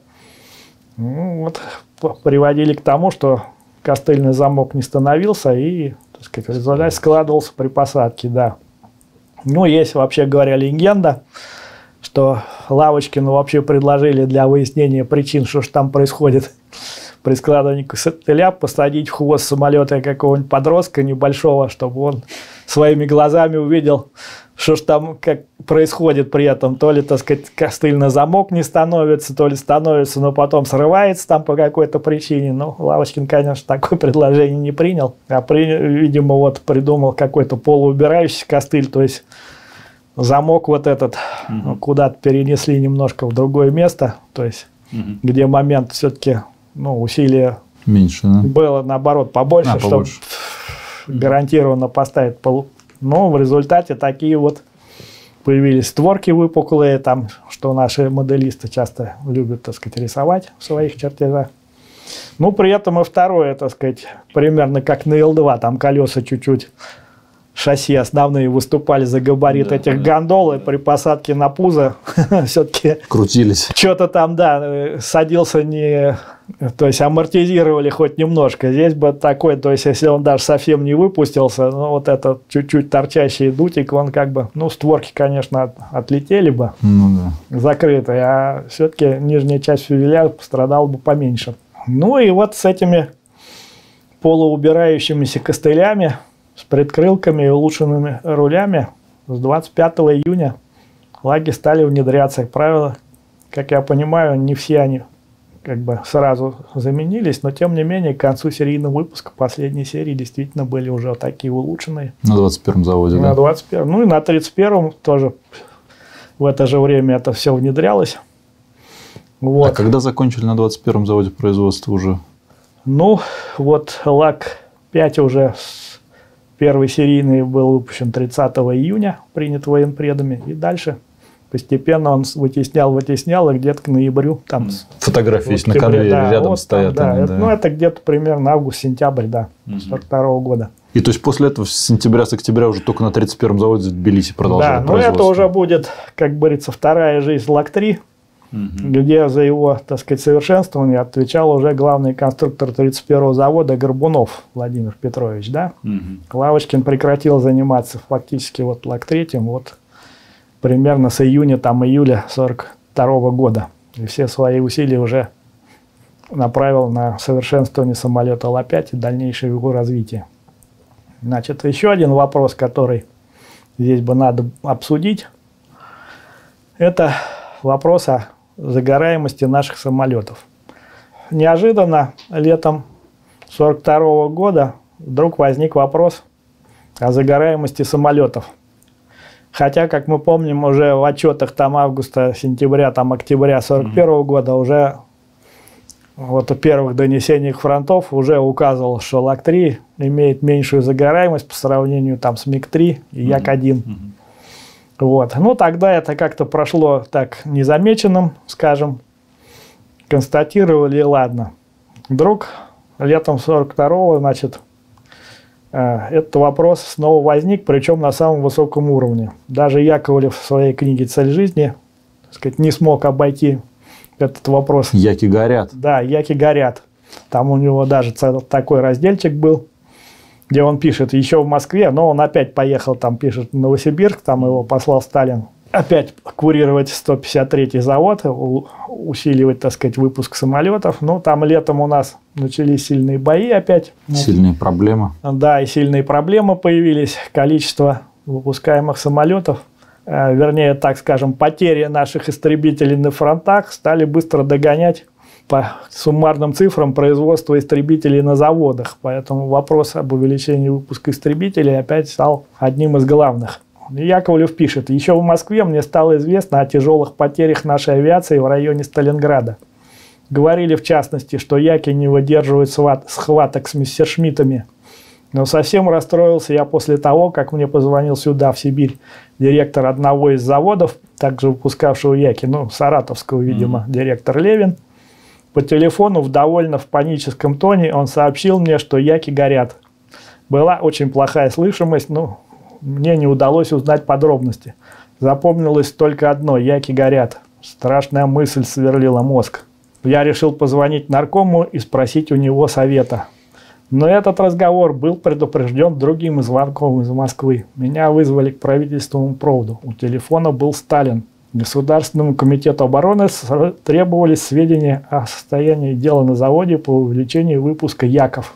ну, вот, приводили к тому, что костыльный замок не становился и, так сказать, в результате складывался при посадке, да. Ну, есть, вообще говоря, легенда, что Лавочкину вообще предложили для выяснения причин, что же там происходит при складывании костыля, посадить в хвост самолета какого-нибудь подростка небольшого, чтобы он своими глазами увидел, что ж там как происходит при этом. То ли, так сказать, костыльный замок не становится, то ли становится, но потом срывается там по какой-то причине. Ну, Лавочкин, конечно, такое предложение не принял. А, при, видимо, вот придумал какой-то полуубирающийся костыль, то есть замок вот этот угу. куда-то перенесли немножко в другое место, то есть угу. где момент все-таки... Ну, усилие меньше, да? Было, наоборот, побольше, а, чтобы побольше. гарантированно поставить полу. Но в результате такие вот появились створки выпуклые, там, что наши моделисты часто любят, так сказать, рисовать в своих чертежах. Ну, при этом и второе, так сказать, примерно как на Ил два, там колеса чуть-чуть, шасси основные выступали за габарит да, этих да, гондол, и да. при посадке на пузо все-таки... Крутились. Что-то там, да, садился не... То есть амортизировали хоть немножко. Здесь бы такой, то есть если он даже совсем не выпустился, ну вот этот чуть-чуть торчащий дутик, он как бы, ну створки, конечно, от, отлетели бы, ну, да. закрытые, а все-таки нижняя часть фюзеляжа пострадала бы поменьше. Ну и вот с этими полуубирающимися костылями, с предкрылками и улучшенными рулями с двадцать пятого июня лаги стали внедряться. Как правило, как я понимаю, не все они как бы сразу заменились, но тем не менее к концу серийного выпуска последней серии действительно были уже такие улучшенные. На двадцать первом заводе, на да? На двадцать первом. Ну и на тридцать первом тоже в это же время это все внедрялось. Вот. А когда закончили на двадцать первом заводе производство уже? Ну, вот лак пять уже первый серийный был выпущен тридцатого июня, принят военпредами, и дальше постепенно он вытеснял, вытеснял, и где-то к ноябрю там... Фотографии вот, есть на конвейере, да, рядом вот стоят. Там, да, они, это, да. Ну, это где-то примерно август-сентябрь, да, угу. сорок второго года. И то есть после этого, с сентября, с октября уже только на тридцать первом заводе в Тбилиси продолжали да, производство? Да, но это уже будет, как говорится, вторая жизнь лак три, угу. где за его, так сказать, совершенствование отвечал уже главный конструктор тридцать первого завода Горбунов Владимир Петрович, да. Угу. Лавочкин прекратил заниматься фактически вот лак третьим, вот примерно с июня, там, июля сорок второго года. И все свои усилия уже направил на совершенствование самолета Ла пять и дальнейшее его развитие. Значит, еще один вопрос, который здесь бы надо обсудить, это вопрос о загораемости наших самолетов. Неожиданно летом сорок второго года вдруг возник вопрос о загораемости самолетов. Хотя, как мы помним, уже в отчетах там августа, сентября, там октября сорок первого года уже вот в первых донесениях фронтов уже указывал, что лак три имеет меньшую загораемость по сравнению там с миг три и Як один. Mm-hmm. Вот. Ну, тогда это как-то прошло так незамеченным, скажем, констатировали, и ладно. Вдруг летом сорок второго, значит, этот вопрос снова возник, причем на самом высоком уровне. Даже Яковлев в своей книге «Цель жизни», так сказать, не смог обойти этот вопрос. Яки горят. Да, яки горят. Там у него даже такой разделчик был, где он пишет еще в Москве, но он опять поехал, там пишет в Новосибирск, там его послал Сталин опять курировать сто пятьдесят третий завод, усиливать, так сказать, выпуск самолетов. Ну, там летом у нас начались сильные бои опять. Сильные проблемы. Да, и сильные проблемы появились. Количество выпускаемых самолетов, э, вернее, так скажем, потери наших истребителей на фронтах стали быстро догонять по суммарным цифрам производства истребителей на заводах. Поэтому вопрос об увеличении выпуска истребителей опять стал одним из главных. Яковлев пишет: еще в Москве мне стало известно о тяжелых потерях нашей авиации в районе Сталинграда. Говорили в частности, что яки не выдерживают схваток с мессершмиттами. Но совсем расстроился я после того, как мне позвонил сюда, в Сибирь, директор одного из заводов, также выпускавшего яки, ну, саратовского, видимо, mm-hmm. директор Левин. По телефону в довольно в паническом тоне он сообщил мне, что яки горят. Была очень плохая слышимость, но мне не удалось узнать подробности. Запомнилось только одно: яки горят. Страшная мысль сверлила мозг. Я решил позвонить наркому и спросить у него совета. Но этот разговор был предупрежден другим звонком из Москвы. Меня вызвали к правительственному проводу. У телефона был Сталин. Государственному комитету обороны требовались сведения о состоянии дела на заводе по увеличению выпуска яков.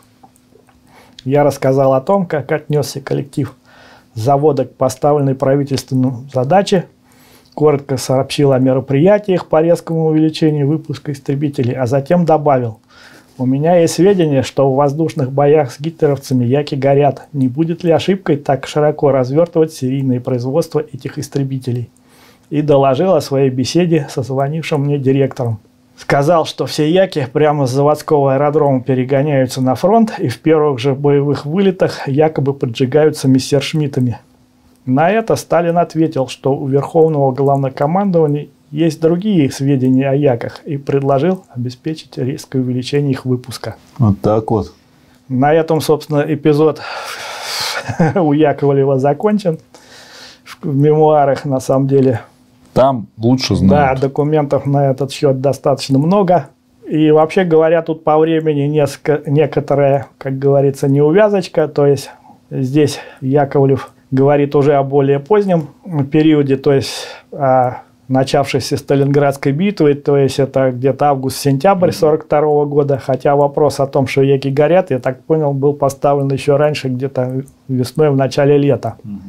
Я рассказал о том, как отнесся коллектив завода к поставленной правительственной задаче, коротко сообщил о мероприятиях по резкому увеличению выпуска истребителей, а затем добавил: у меня есть сведения, что в воздушных боях с гитлеровцами яки горят. Не будет ли ошибкой так широко развертывать серийное производство этих истребителей? И доложил о своей беседе со звонившим мне директором. Сказал, что все яки прямо с заводского аэродрома перегоняются на фронт и в первых же боевых вылетах якобы поджигаются мессершмиттами. На это Сталин ответил, что у Верховного Главнокомандования есть другие сведения о яках, и предложил обеспечить резкое увеличение их выпуска. Вот так вот. На этом, собственно, эпизод у Яковлева закончен. В мемуарах, на самом деле, там лучше знают. Да, документов на этот счет достаточно много. И вообще говоря, тут по времени несколько, некоторая, как говорится, неувязочка. То есть здесь Яковлев говорит уже о более позднем периоде, то есть о начавшейся Сталинградской битвы, то есть это где-то август-сентябрь сорок второго года. Хотя вопрос о том, что яки горят, я так понял, был поставлен еще раньше, где-то весной, в начале лета. Mm-hmm.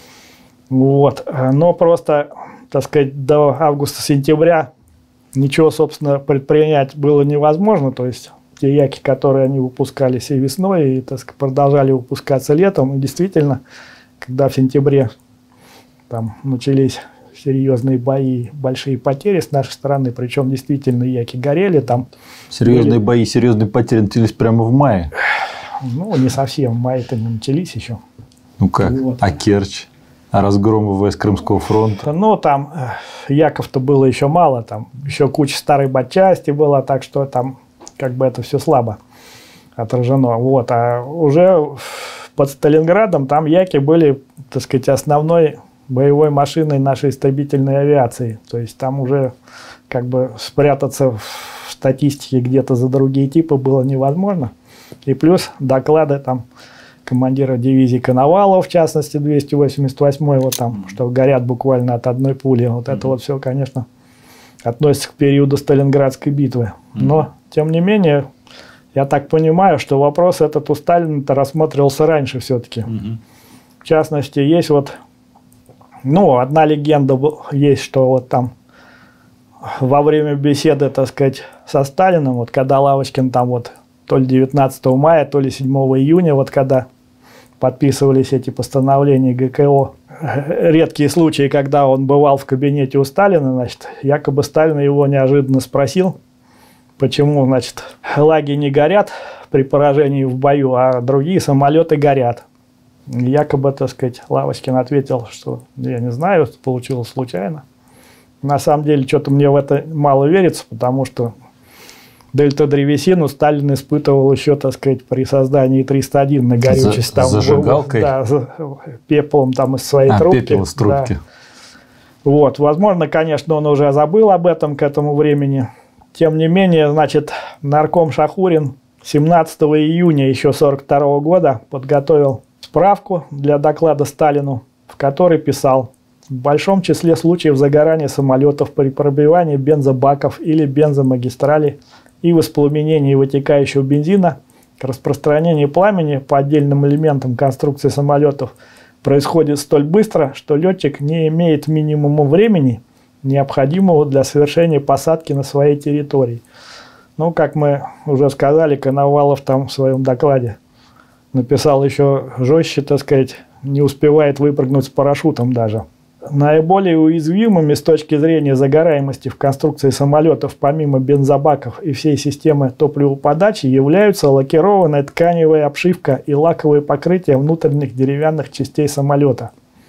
Вот. Но просто, так сказать, до августа-сентября ничего, собственно, предпринять было невозможно. То есть те яки, которые они выпускались и весной, и, так сказать, продолжали выпускаться летом. И действительно, когда в сентябре там начались серьезные бои, большие потери с нашей стороны, причем действительно яки горели там. Серьезные были... бои, серьезные потери начались прямо в мае? Ну, не совсем, в мае-то не начались еще. Ну как? Вот. А Керчь? А разгром войск Крымского фронта? Ну, там яков-то было еще мало, там еще куча старой матчасти была, так что там как бы это все слабо отражено. Вот. А уже под Сталинградом там яки были, так сказать, основной боевой машиной нашей истребительной авиации. То есть там уже как бы спрятаться в статистике где-то за другие типы было невозможно. И плюс доклады там командира дивизии Коновалова, в частности, двести восемьдесят восьмой, вот там, что горят буквально от одной пули. Вот это вот все, конечно, относится к периоду Сталинградской битвы. Но, тем не менее, я так понимаю, что вопрос этот у Сталина-то рассматривался раньше все-таки. В частности, есть вот, ну, одна легенда есть, что вот там во время беседы, так сказать, со Сталиным, вот когда Лавочкин там вот то ли девятнадцатого мая, то ли седьмого июня, вот когда подписывались эти постановления ГКО, редкие случаи, когда он бывал в кабинете у Сталина, значит, якобы Сталин его неожиданно спросил, почему, значит, лаги не горят при поражении в бою, а другие самолеты горят. Якобы, так сказать, Лавочкин ответил, что я не знаю, получилось случайно. На самом деле, что-то мне в это мало верится, потому что дельта-древесину Сталин испытывал еще, так сказать, при создании триста один на горючесть. За, там, зажигалкой? Да, пеплом там из своей а, трубки. Пепел из трубки. Да. Вот, возможно, конечно, он уже забыл об этом к этому времени. Тем не менее, значит, нарком Шахурин семнадцатого июня еще сорок второго года подготовил справку для доклада Сталину, в которой писал: В большом числе случаев загорания самолетов при пробивании бензобаков или бензомагистралей и воспламенении вытекающего бензина распространение пламени по отдельным элементам конструкции самолетов происходит столь быстро, что летчик не имеет минимума времени, необходимого для совершения посадки на своей территории. Ну, как мы уже сказали, Коновалов там в своем докладе написал еще жестче, так сказать, не успевает выпрыгнуть с парашютом даже. Наиболее уязвимыми с точки зрения загораемости в конструкции самолетов, помимо бензобаков и всей системы топливоподачи, являются лакированная тканевая обшивка и лаковые покрытия внутренних деревянных частей самолета.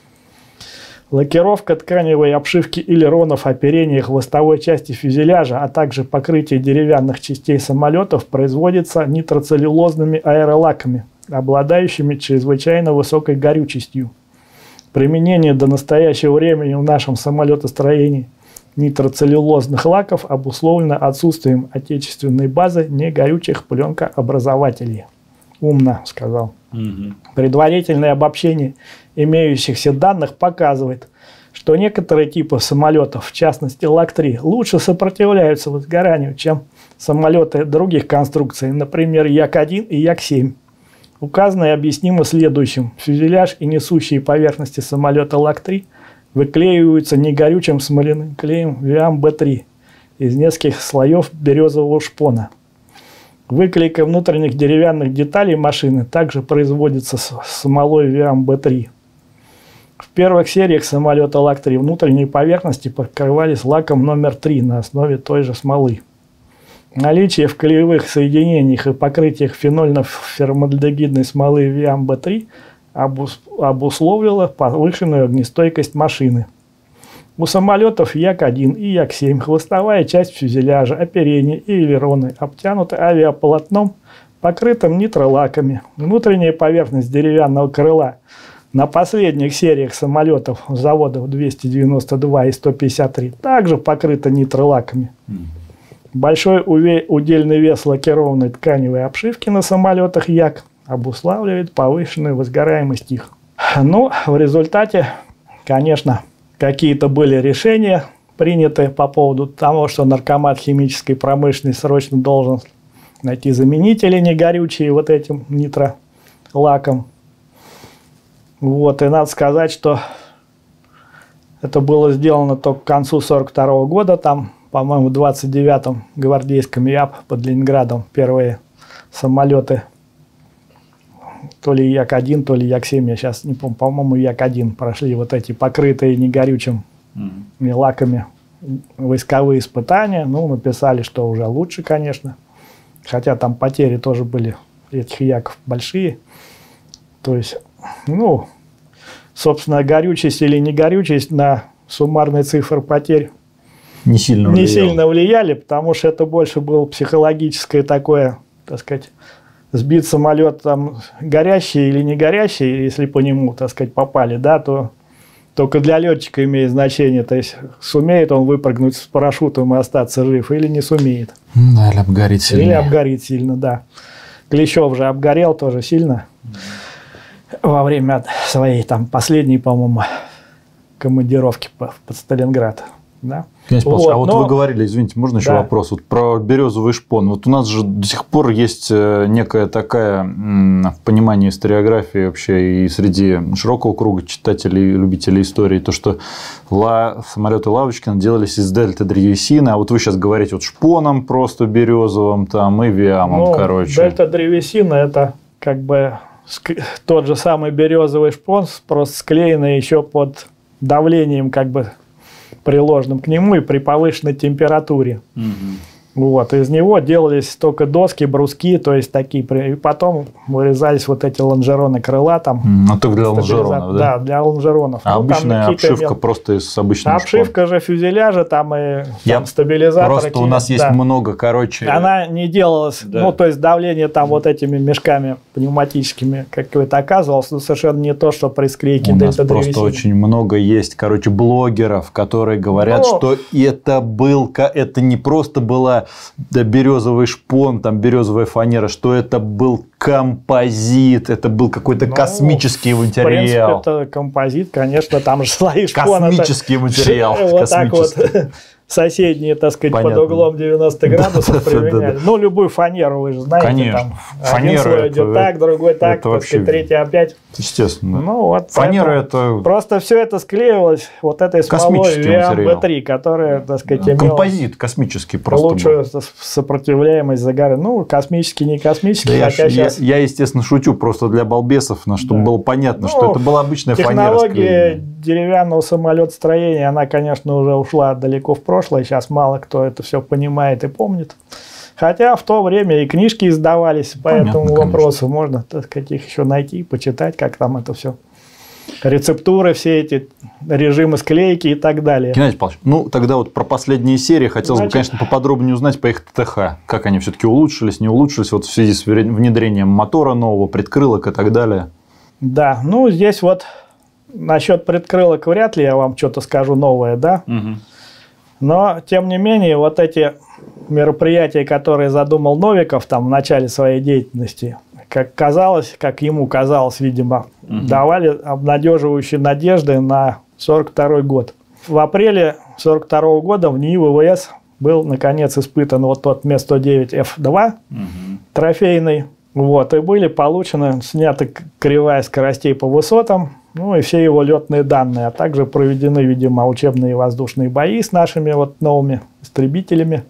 Лакировка тканевой обшивки элеронов, оперения хвостовой части фюзеляжа, а также покрытие деревянных частей самолетов производится нитроцеллюлозными аэролаками, обладающими чрезвычайно высокой горючестью. Применение до настоящего времени в нашем самолетостроении нитроцеллюлозных лаков обусловлено отсутствием отечественной базы негорючих пленкообразователей. Умно сказал. Угу. Предварительное обобщение имеющихся данных показывает, что некоторые типы самолетов, в частности лак три, лучше сопротивляются возгоранию, чем самолеты других конструкций, например, Як один и Як семь. Указанное объяснимо следующим. Фюзеляж и несущие поверхности самолета лак три выклеиваются негорючим смоляным клеем Виам Бэ три из нескольких слоев березового шпона. Выклейка внутренних деревянных деталей машины также производится с смолой Виам Бэ три. В первых сериях самолета лак три внутренние поверхности покрывались лаком номер три на основе той же смолы. Наличие в клеевых соединениях и покрытиях фенольно-формальдегидной смолы Виам Бэ три обусловило повышенную огнестойкость машины. У самолетов Як один и Як семь хвостовая часть фюзеляжа, оперение и элероны обтянуты авиаполотном, покрытым нитролаками. Внутренняя поверхность деревянного крыла на последних сериях самолетов заводов двести девяносто два и сто пятьдесят три также покрыта нитролаками. Большой удельный вес лакированной тканевой обшивки на самолетах Як обуславливает повышенную возгораемость их. Ну, в результате, конечно, какие-то были решения приняты по поводу того, что наркомат химической промышленности срочно должен найти заменители негорючие вот этим нитролаком. Вот, и надо сказать, что это было сделано только к концу сорок второго года, там, по-моему, в двадцать девятом гвардейском ЯП под Ленинградом первые самолеты, то ли Як один, то ли Як семь, я сейчас не помню, по-моему, Як один прошли вот эти покрытые негорючими mm-hmm. лаками войсковые испытания. Ну, написали, что уже лучше, конечно, хотя там потери тоже были этих Яков большие. То есть, ну, собственно, горючесть или негорючесть на суммарные цифры потерь не сильно, не сильно влияли, потому что это больше было психологическое такое, так сказать, сбит самолет там горящий или не горящий, если по нему, так сказать, попали, да, то только для летчика имеет значение, то есть сумеет он выпрыгнуть с парашютом и остаться жив или не сумеет. Да, или обгорит сильно. Или обгорит сильно, да. Клещев же обгорел тоже сильно во время своей там последней, по-моему, командировки под Сталинград. Да? Князь Павлович, вот, а вот но... вы говорили, извините, можно еще да. вопрос вот про березовый шпон. Вот у нас же до сих пор есть некая такая в понимании историографии вообще и среди широкого круга читателей, любителей истории, то, что ла... самолеты Лавочкина делались из дельта-древесины, а вот вы сейчас говорите вот шпоном просто березовым там и виамом, ну, короче. Дельта-древесина – это как бы тот же самый березовый шпон, просто склеенный еще под давлением как бы приложенным к нему и при повышенной температуре. Угу. Вот, из него делались только доски, бруски, то есть такие, и потом вырезались вот эти лонжероны крыла там. А только для лонжеронов, да? Да, для лонжеронов. А ну, обычная обшивка мел... просто из обычного Обшивка шпон. Же фюзеляжа, там и там, стабилизаторы. Просто какие... у нас есть да. много, короче. Она не делалась, да. ну, то есть давление там вот этими мешками пневматическими какое-то оказывалось, но совершенно не то, что при склейке у нас просто очень много есть, короче, блогеров, которые говорят, ну... что это был, это не просто была да, березовый шпон, там березовая фанера, что это был композит, это был какой-то ну, космический материал. В принципе, это композит, конечно, там же слои шпона. Космический материал. Вот так вот. Соседние, так сказать, Понятно. Под углом девяносто градусов применяли. Ну, любую фанеру, вы же знаете. Конечно. Там Фанера один слой идет так, другой так, так сказать, третий опять. Естественно. Ну, вот Фанера это... Просто все это склеивалось вот этой смолой ви эй эм би три, которая, так сказать, имела... Композит космический просто лучшую был. Сопротивляемость загара. Ну, космический, не космический, да хотя я, сейчас... Я, я, естественно, шучу просто для балбесов, чтобы да. было понятно, ну, что это была обычная фанера. Технология деревянного самолетостроения, она, конечно, уже ушла далеко в прошлое. Сейчас мало кто это все понимает и помнит. Хотя в то время и книжки издавались по Понятно, этому вопросу. Конечно. Можно, так сказать, их еще найти, почитать, как там это все. Рецептуры, все эти режимы склейки и так далее. Геннадий Павлович, ну тогда вот про последние серии хотелось Значит, бы, конечно, поподробнее узнать по их ТТХ. Как они все-таки улучшились, не улучшились вот в связи с внедрением мотора нового, предкрылок и так далее. Да, ну здесь вот насчет предкрылок вряд ли я вам что-то скажу новое, да? Угу. Но, тем не менее, вот эти мероприятия, которые задумал Новиков там в начале своей деятельности, как казалось, как ему казалось, видимо, угу. давали обнадеживающие надежды на сорок второй год. В апреле сорок второго года в НИИ ВВС был, наконец, испытан вот тот Ме сто девять эф два угу. трофейный. Вот, и были получены, снята кривая скоростей по высотам, ну и все его летные данные, а также проведены, видимо, учебные воздушные бои с нашими вот новыми истребителями.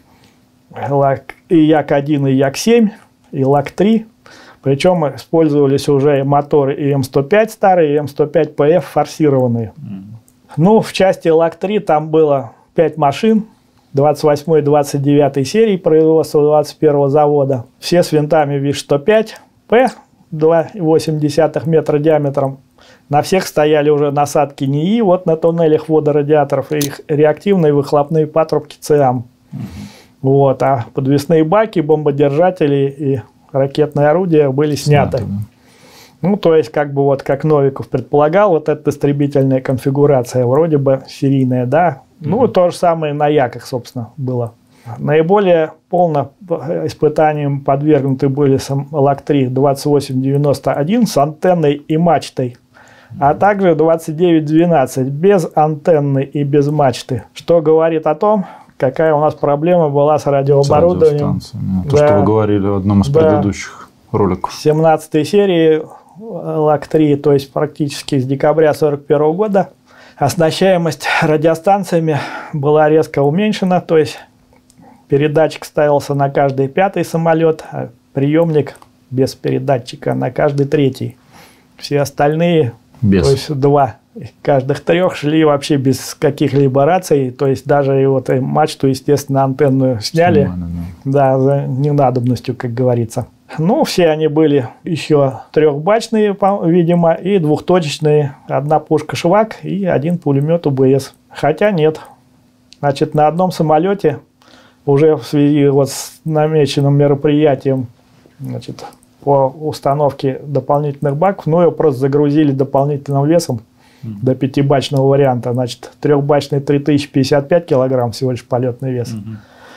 И Як один, и Як семь, и Лак три. Причем использовались уже моторы и М сто пять старые, и М сто пять П Ф форсированные. Mm. Ну, в части Лак три там было пять машин. двадцать восьмой двадцать девятой серии производства двадцать первого завода. Все с винтами ВИШ сто пять П, два и восемь десятых метра диаметром. На всех стояли уже насадки НИИ, вот на туннелях водорадиаторов, и их реактивные выхлопные патрубки ЦИАМ. Mm-hmm. Вот, а подвесные баки, бомбодержатели и ракетные орудия были сняты. Снято, да. Ну, то есть, как бы вот, как Новиков предполагал, вот эта истребительная конфигурация вроде бы серийная, да. Mm-hmm. Ну, то же самое на Яках, собственно, было. Наиболее полно испытаниям подвергнуты были Лак три двадцать восемь девяносто один с антенной и мачтой, а также двадцать девять двенадцать без антенны и без мачты, что говорит о том, какая у нас проблема была с радиооборудованием. С То, да. что вы говорили в одном из да. предыдущих роликов. В семнадцатой серии Лак три, то есть практически с декабря сорок первого года, оснащаемость радиостанциями была резко уменьшена, то есть передатчик ставился на каждый пятый самолет, а приемник без передатчика на каждый третий. Все остальные, без. то есть два каждых трех, шли вообще без каких-либо раций. То есть даже и вот и мачту, естественно, антенную сняли. Снимали, да. да, за ненадобностью, как говорится. Ну, все они были еще трехбачные, видимо, и двухточечные. Одна пушка «Швак» и один пулемет У Б С. Хотя нет. Значит, на одном самолете уже в связи вот с намеченным мероприятием, значит, по установке дополнительных баков, ну, его просто загрузили дополнительным весом mm. до пятибачного варианта. Значит, трехбачный три тысячи пятьдесят пять килограмм всего лишь полетный вес, mm-hmm.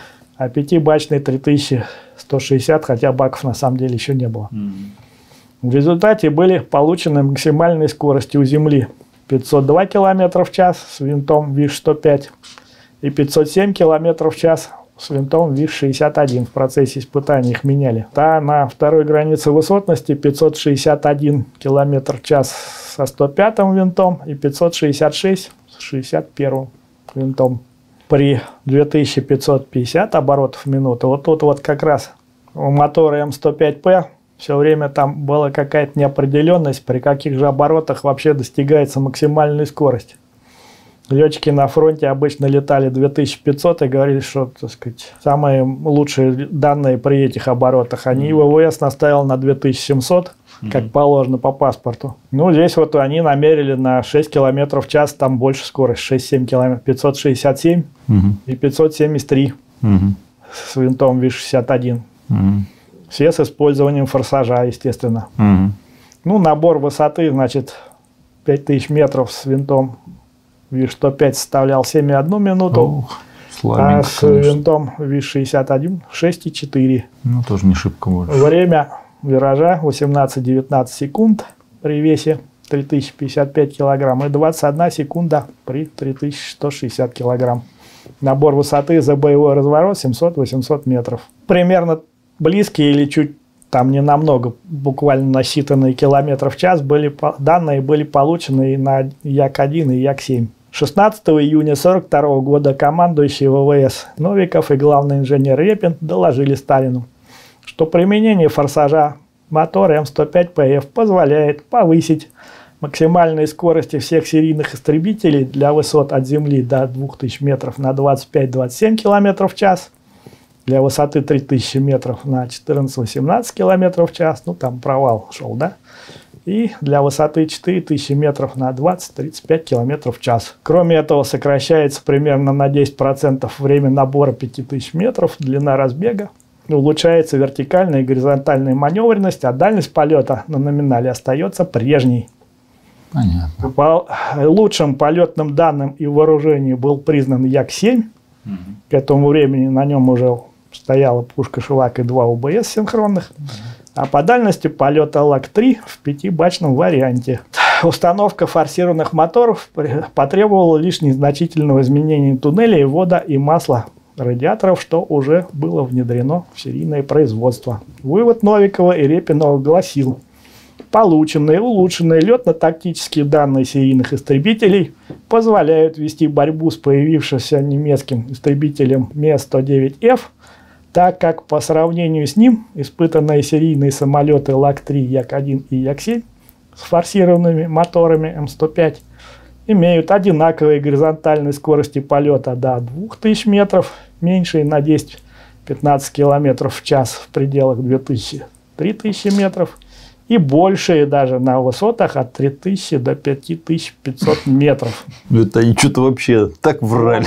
а пятибачный три тысячи сто шестьдесят, хотя баков на самом деле еще не было. Mm. В результате были получены максимальные скорости у Земли пятьсот два километра в час с винтом ВИШ сто пять и пятьсот семь километров в час с винтом ВИШ шестьдесят один. В процессе испытаний их меняли. А на второй границе высотности пятьсот шестьдесят один километр в час со сто пятым винтом и пятьсот шестьдесят шесть с шестьдесят первым винтом. При две тысячи пятьсот пятьдесят оборотов в минуту. Вот тут вот как раз у мотора М сто пять П все время там была какая-то неопределенность, при каких же оборотах вообще достигается максимальная скорость. Летчики на фронте обычно летали две тысячи пятьсот и говорили, что, так сказать, самые лучшие данные при этих оборотах. Они mm-hmm. ВВС наставил на две тысячи семьсот, mm-hmm. как положено по паспорту. Ну, здесь вот они намерили на шесть километров в час, там больше скорость, шесть-семь километров, пятьсот шестьдесят семь mm-hmm. и пятьсот семьдесят три mm-hmm. с винтом ВИШ шестьдесят один. Mm-hmm. Все с использованием форсажа, естественно. Mm-hmm. Ну, набор высоты, значит, пять тысяч метров с винтом ВИШ сто пять составлял семь и одну минуту, oh, а с конечно. винтом ВИШ шестьдесят один шесть и четыре. Ну, тоже не шибко больше. Время виража восемнадцать-девятнадцать секунд при весе три тысячи пятьдесят пять килограмм и двадцать одна секунда при три тысячи сто шестьдесят килограмм. Набор высоты за боевой разворот семьсот-восемьсот метров. Примерно близкие или чуть там не намного, буквально на считанные километры в час были, данные были получены и на Як один и Як семь. шестнадцатого июня сорок второго года командующий ВВС Новиков и главный инженер Репин доложили Сталину, что применение форсажа мотора М сто пять П Ф позволяет повысить максимальные скорости всех серийных истребителей для высот от земли до двух тысяч метров на двадцать пять — двадцать семь километров в час, для высоты три тысячи метров на четырнадцать — восемнадцать километров в час, ну там провал шел, да, и для высоты четыре тысячи метров на двадцать — тридцать пять километров в час. Кроме этого, сокращается примерно на десять процентов время набора пяти тысяч метров, длина разбега, улучшается вертикальная и горизонтальная маневренность, а дальность полета на номинале остается прежней. Понятно. По лучшим полетным данным и вооружению был признан Як семь. Угу. К этому времени на нем уже стояла пушка Шевак и два У Б С синхронных. Угу. А по дальности полета Лак три в пятибачном варианте. Установка форсированных моторов потребовала лишь незначительного изменения туннелей, вода и масла радиаторов, что уже было внедрено в серийное производство. Вывод Новикова и Репинова гласил: полученные улучшенные летно-тактические данные серийных истребителей позволяют вести борьбу с появившимся немецким истребителем Ме сто девять Ф, так как по сравнению с ним испытанные серийные самолеты Лак три, Як один и Як семь с форсированными моторами М сто пять имеют одинаковые горизонтальные скорости полета до двух тысяч метров, меньшие на десять — пятнадцать километров в час в пределах две тысячи — три тысячи метров, и большие даже на высотах от трёх тысяч до пяти тысяч пятисот метров. Это они что-то вообще так врали.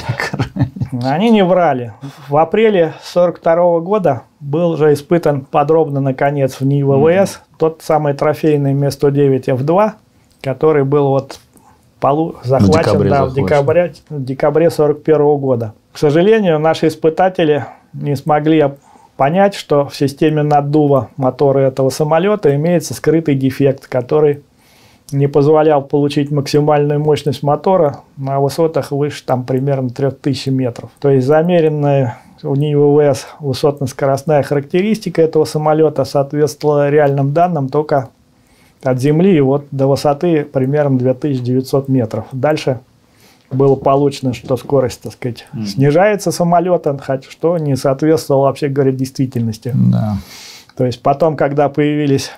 Они не врали. В апреле сорок второго года был уже испытан подробно, наконец, в НИИ ВВС mm-hmm. тот самый трофейный Ме сто девять Ф два, который был вот полу... захвачен в декабре, да, в декабре, в декабре сорок первого года. К сожалению, наши испытатели не смогли понять, что в системе наддува мотора этого самолета имеется скрытый дефект, который не позволял получить максимальную мощность мотора на высотах выше там примерно трёх тысяч метров. То есть замеренная у НИИ ВВС высотно-скоростная характеристика этого самолета соответствовала реальным данным только от земли вот до высоты примерно две тысячи девятьсот метров. Дальше было получено, что скорость, так сказать, mm. снижается самолета, что не соответствовало, вообще говоря, действительности. Да. То есть потом, когда появились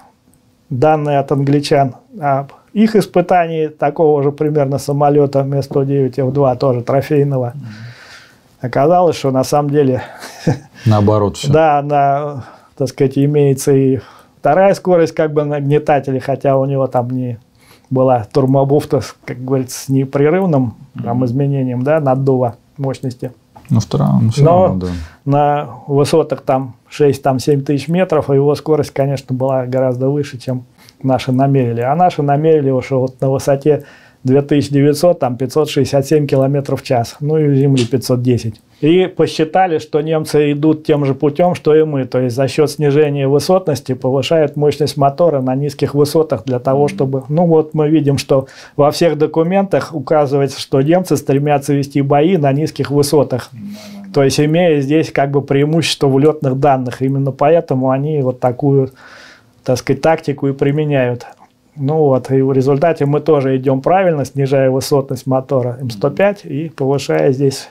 данные от англичан об их испытании такого же примерно самолета Ме сто девять Ф два, тоже трофейного, mm. оказалось, что на самом деле наоборот все. Да, на, так сказать, имеется и вторая скорость как бы нагнетателя, хотя у него там не была турбомуфта, как говорится, с непрерывным там, изменением, да, наддува мощности. Ну, вторая, ну, Но равно, да. на высотах там шесть-семь тысяч метров, его скорость, конечно, была гораздо выше, чем наши намерили. А наши намерили, что вот на высоте две тысячи девятьсот, там пятьсот шестьдесят семь километров в час, ну и у Земли пятьсот десять. И посчитали, что немцы идут тем же путем, что и мы, то есть за счет снижения высотности повышают мощность мотора на низких высотах для того, чтобы, ну вот мы видим, что во всех документах указывается, что немцы стремятся вести бои на низких высотах, то есть имея здесь как бы преимущество в летных данных, именно поэтому они вот такую, так сказать, тактику и применяют. Ну вот, и в результате мы тоже идем правильно, снижая высотность мотора М сто пять и повышая здесь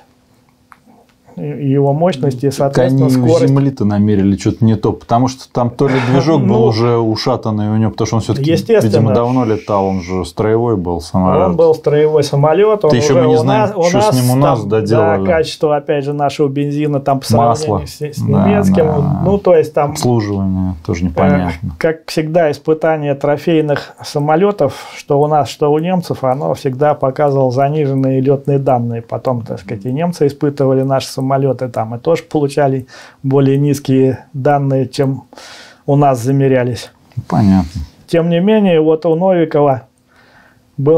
его мощность и, соответственно, скорость. скорость. Земли-то намерили что-то не то, потому что там то ли движок был уже ушатанный у него, потому что он все-таки, видимо, давно летал, он же строевой был самолет. Он был строевой самолет. Ты еще мы не знаем, нас, что с ним у нас там, доделали. Да, качество, опять же, нашего бензина там по сравнению с, с да, немецким. Да. Ну, то есть там... Обслуживание тоже непонятно. Как всегда, испытание трофейных самолетов, что у нас, что у немцев, оно всегда показывало заниженные летные данные. Потом, так сказать, и немцы испытывали наши самолеты. Самолеты там и тоже получали более низкие данные, чем у нас замерялись. Понятно. Тем не менее, вот у Новикова была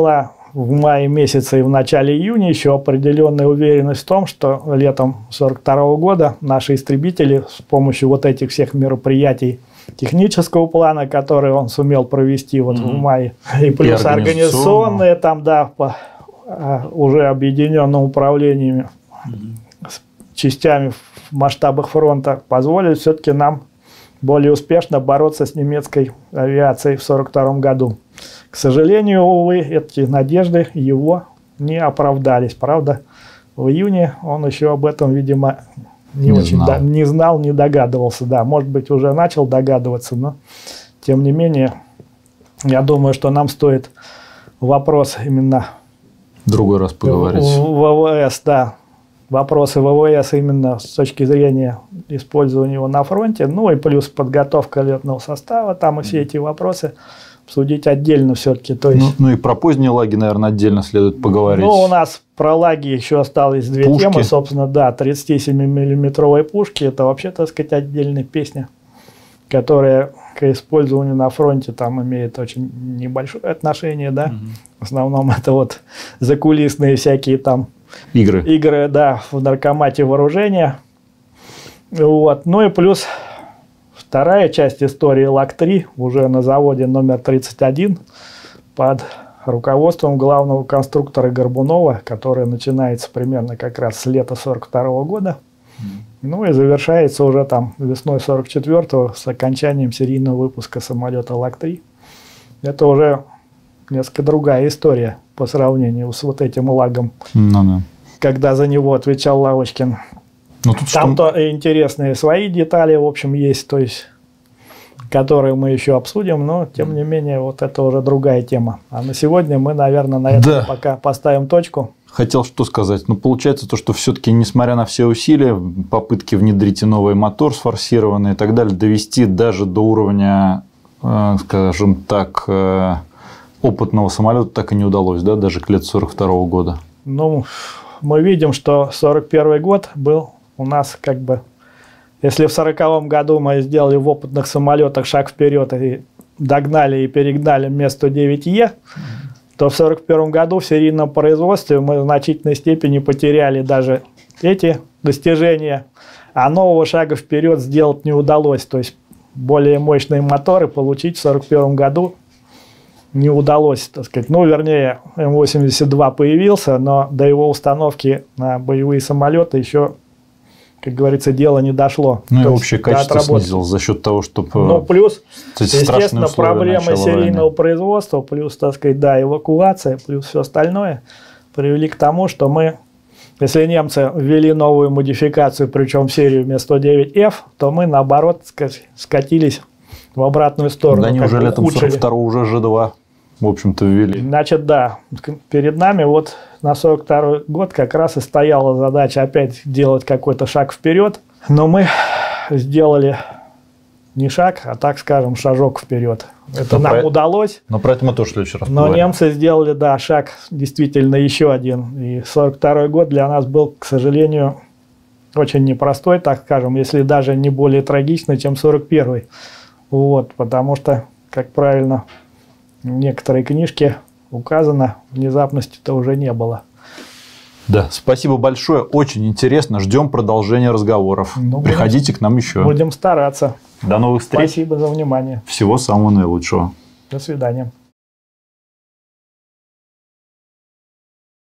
в мае месяце и в начале июня еще определенная уверенность в том, что летом сорок второго года наши истребители с помощью вот этих всех мероприятий технического плана, который он сумел провести вот mm-hmm. в мае, и плюс и организационные там, да, по а, уже объединенным управлениями mm-hmm. с частями в масштабах фронта, позволили все-таки нам более успешно бороться с немецкой авиацией в сорок втором году. К сожалению, увы, эти надежды его не оправдались. Правда, в июне он еще об этом, видимо, не, не, очень знал. Да, не знал, не догадывался. Да, может быть, уже начал догадываться, но тем не менее, я думаю, что нам стоит вопрос именно... Другой раз поговорить. ВВС, да. Вопросы ВВС именно с точки зрения использования его на фронте, ну и плюс подготовка летного состава, там и все эти вопросы обсудить отдельно все-таки. То есть... ну, ну и про поздние лаги, наверное, отдельно следует поговорить. Ну, у нас про лаги еще осталось две пушки. темы, собственно, да, тридцатисемимиллиметровые пушки, это вообще, так сказать, отдельная песня, которая к использованию на фронте там имеет очень небольшое отношение, да, угу. В основном это вот закулисные всякие там Игры. Игры, да, в наркомате вооружения. Вот. Ну и плюс вторая часть истории ЛАГ-три уже на заводе номер тридцать один под руководством главного конструктора Горбунова, которая начинается примерно как раз с лета сорок второго года. Mm. Ну и завершается уже там весной сорок четвёртого с окончанием серийного выпуска самолета ЛАГ-три. Это уже несколько другая история по сравнению с вот этим лагом, ну, да. когда за него отвечал Лавочкин. Ну, Там-то что... интересные свои детали, в общем, есть, то есть, которые мы еще обсудим, но, тем не менее, вот это уже другая тема. А на сегодня мы, наверное, на этом да. пока поставим точку. Хотел что сказать. Ну, получается то, что все-таки, несмотря на все усилия, попытки внедрить новый мотор сфорсированный и так далее, довести даже до уровня, э, скажем так, э, опытного самолета так и не удалось, да, даже к лету сорок второго года. Ну, мы видим, что сорок первый год был у нас как бы, если в сороковом году мы сделали в опытных самолетах шаг вперед и догнали и перегнали Ме сто девять Е, то в сорок первом году в серийном производстве мы в значительной степени потеряли даже эти достижения, а нового шага вперед сделать не удалось. То есть более мощные моторы получить в сорок первом году не удалось, так сказать. Ну, вернее, М восемьдесят два появился, но до его установки на боевые самолеты еще, как говорится, дело не дошло. Ну, и общее качество снизилось за счет того, что... Ну, плюс, естественно, проблемы серийного войны. производства, плюс, так сказать, да, эвакуация, плюс все остальное привели к тому, что мы, если немцы ввели новую модификацию, причем в серию Ме сто девять Ф, то мы, наоборот, сказать, скатились в обратную сторону. Да, они уже летом сорок второго уже Ж два, в общем-то, ввели. Значит, да, перед нами вот на сорок второй год как раз и стояла задача опять делать какой-то шаг вперед, но мы сделали не шаг, а, так скажем, шажок вперед. Это но нам про... удалось. Но про это мы тоже в следующий раз Но поговорим. Немцы сделали, да, шаг действительно еще один. И сорок второй год для нас был, к сожалению, очень непростой, так скажем, если даже не более трагичный, чем сорок первый. Вот, потому что, как правильно в некоторой книжке указано, внезапности-то уже не было. Да, спасибо большое, очень интересно, ждем продолжения разговоров. Ну, приходите будем, к нам еще. Будем стараться. До новых встреч. Спасибо за внимание. Всего самого наилучшего. До свидания.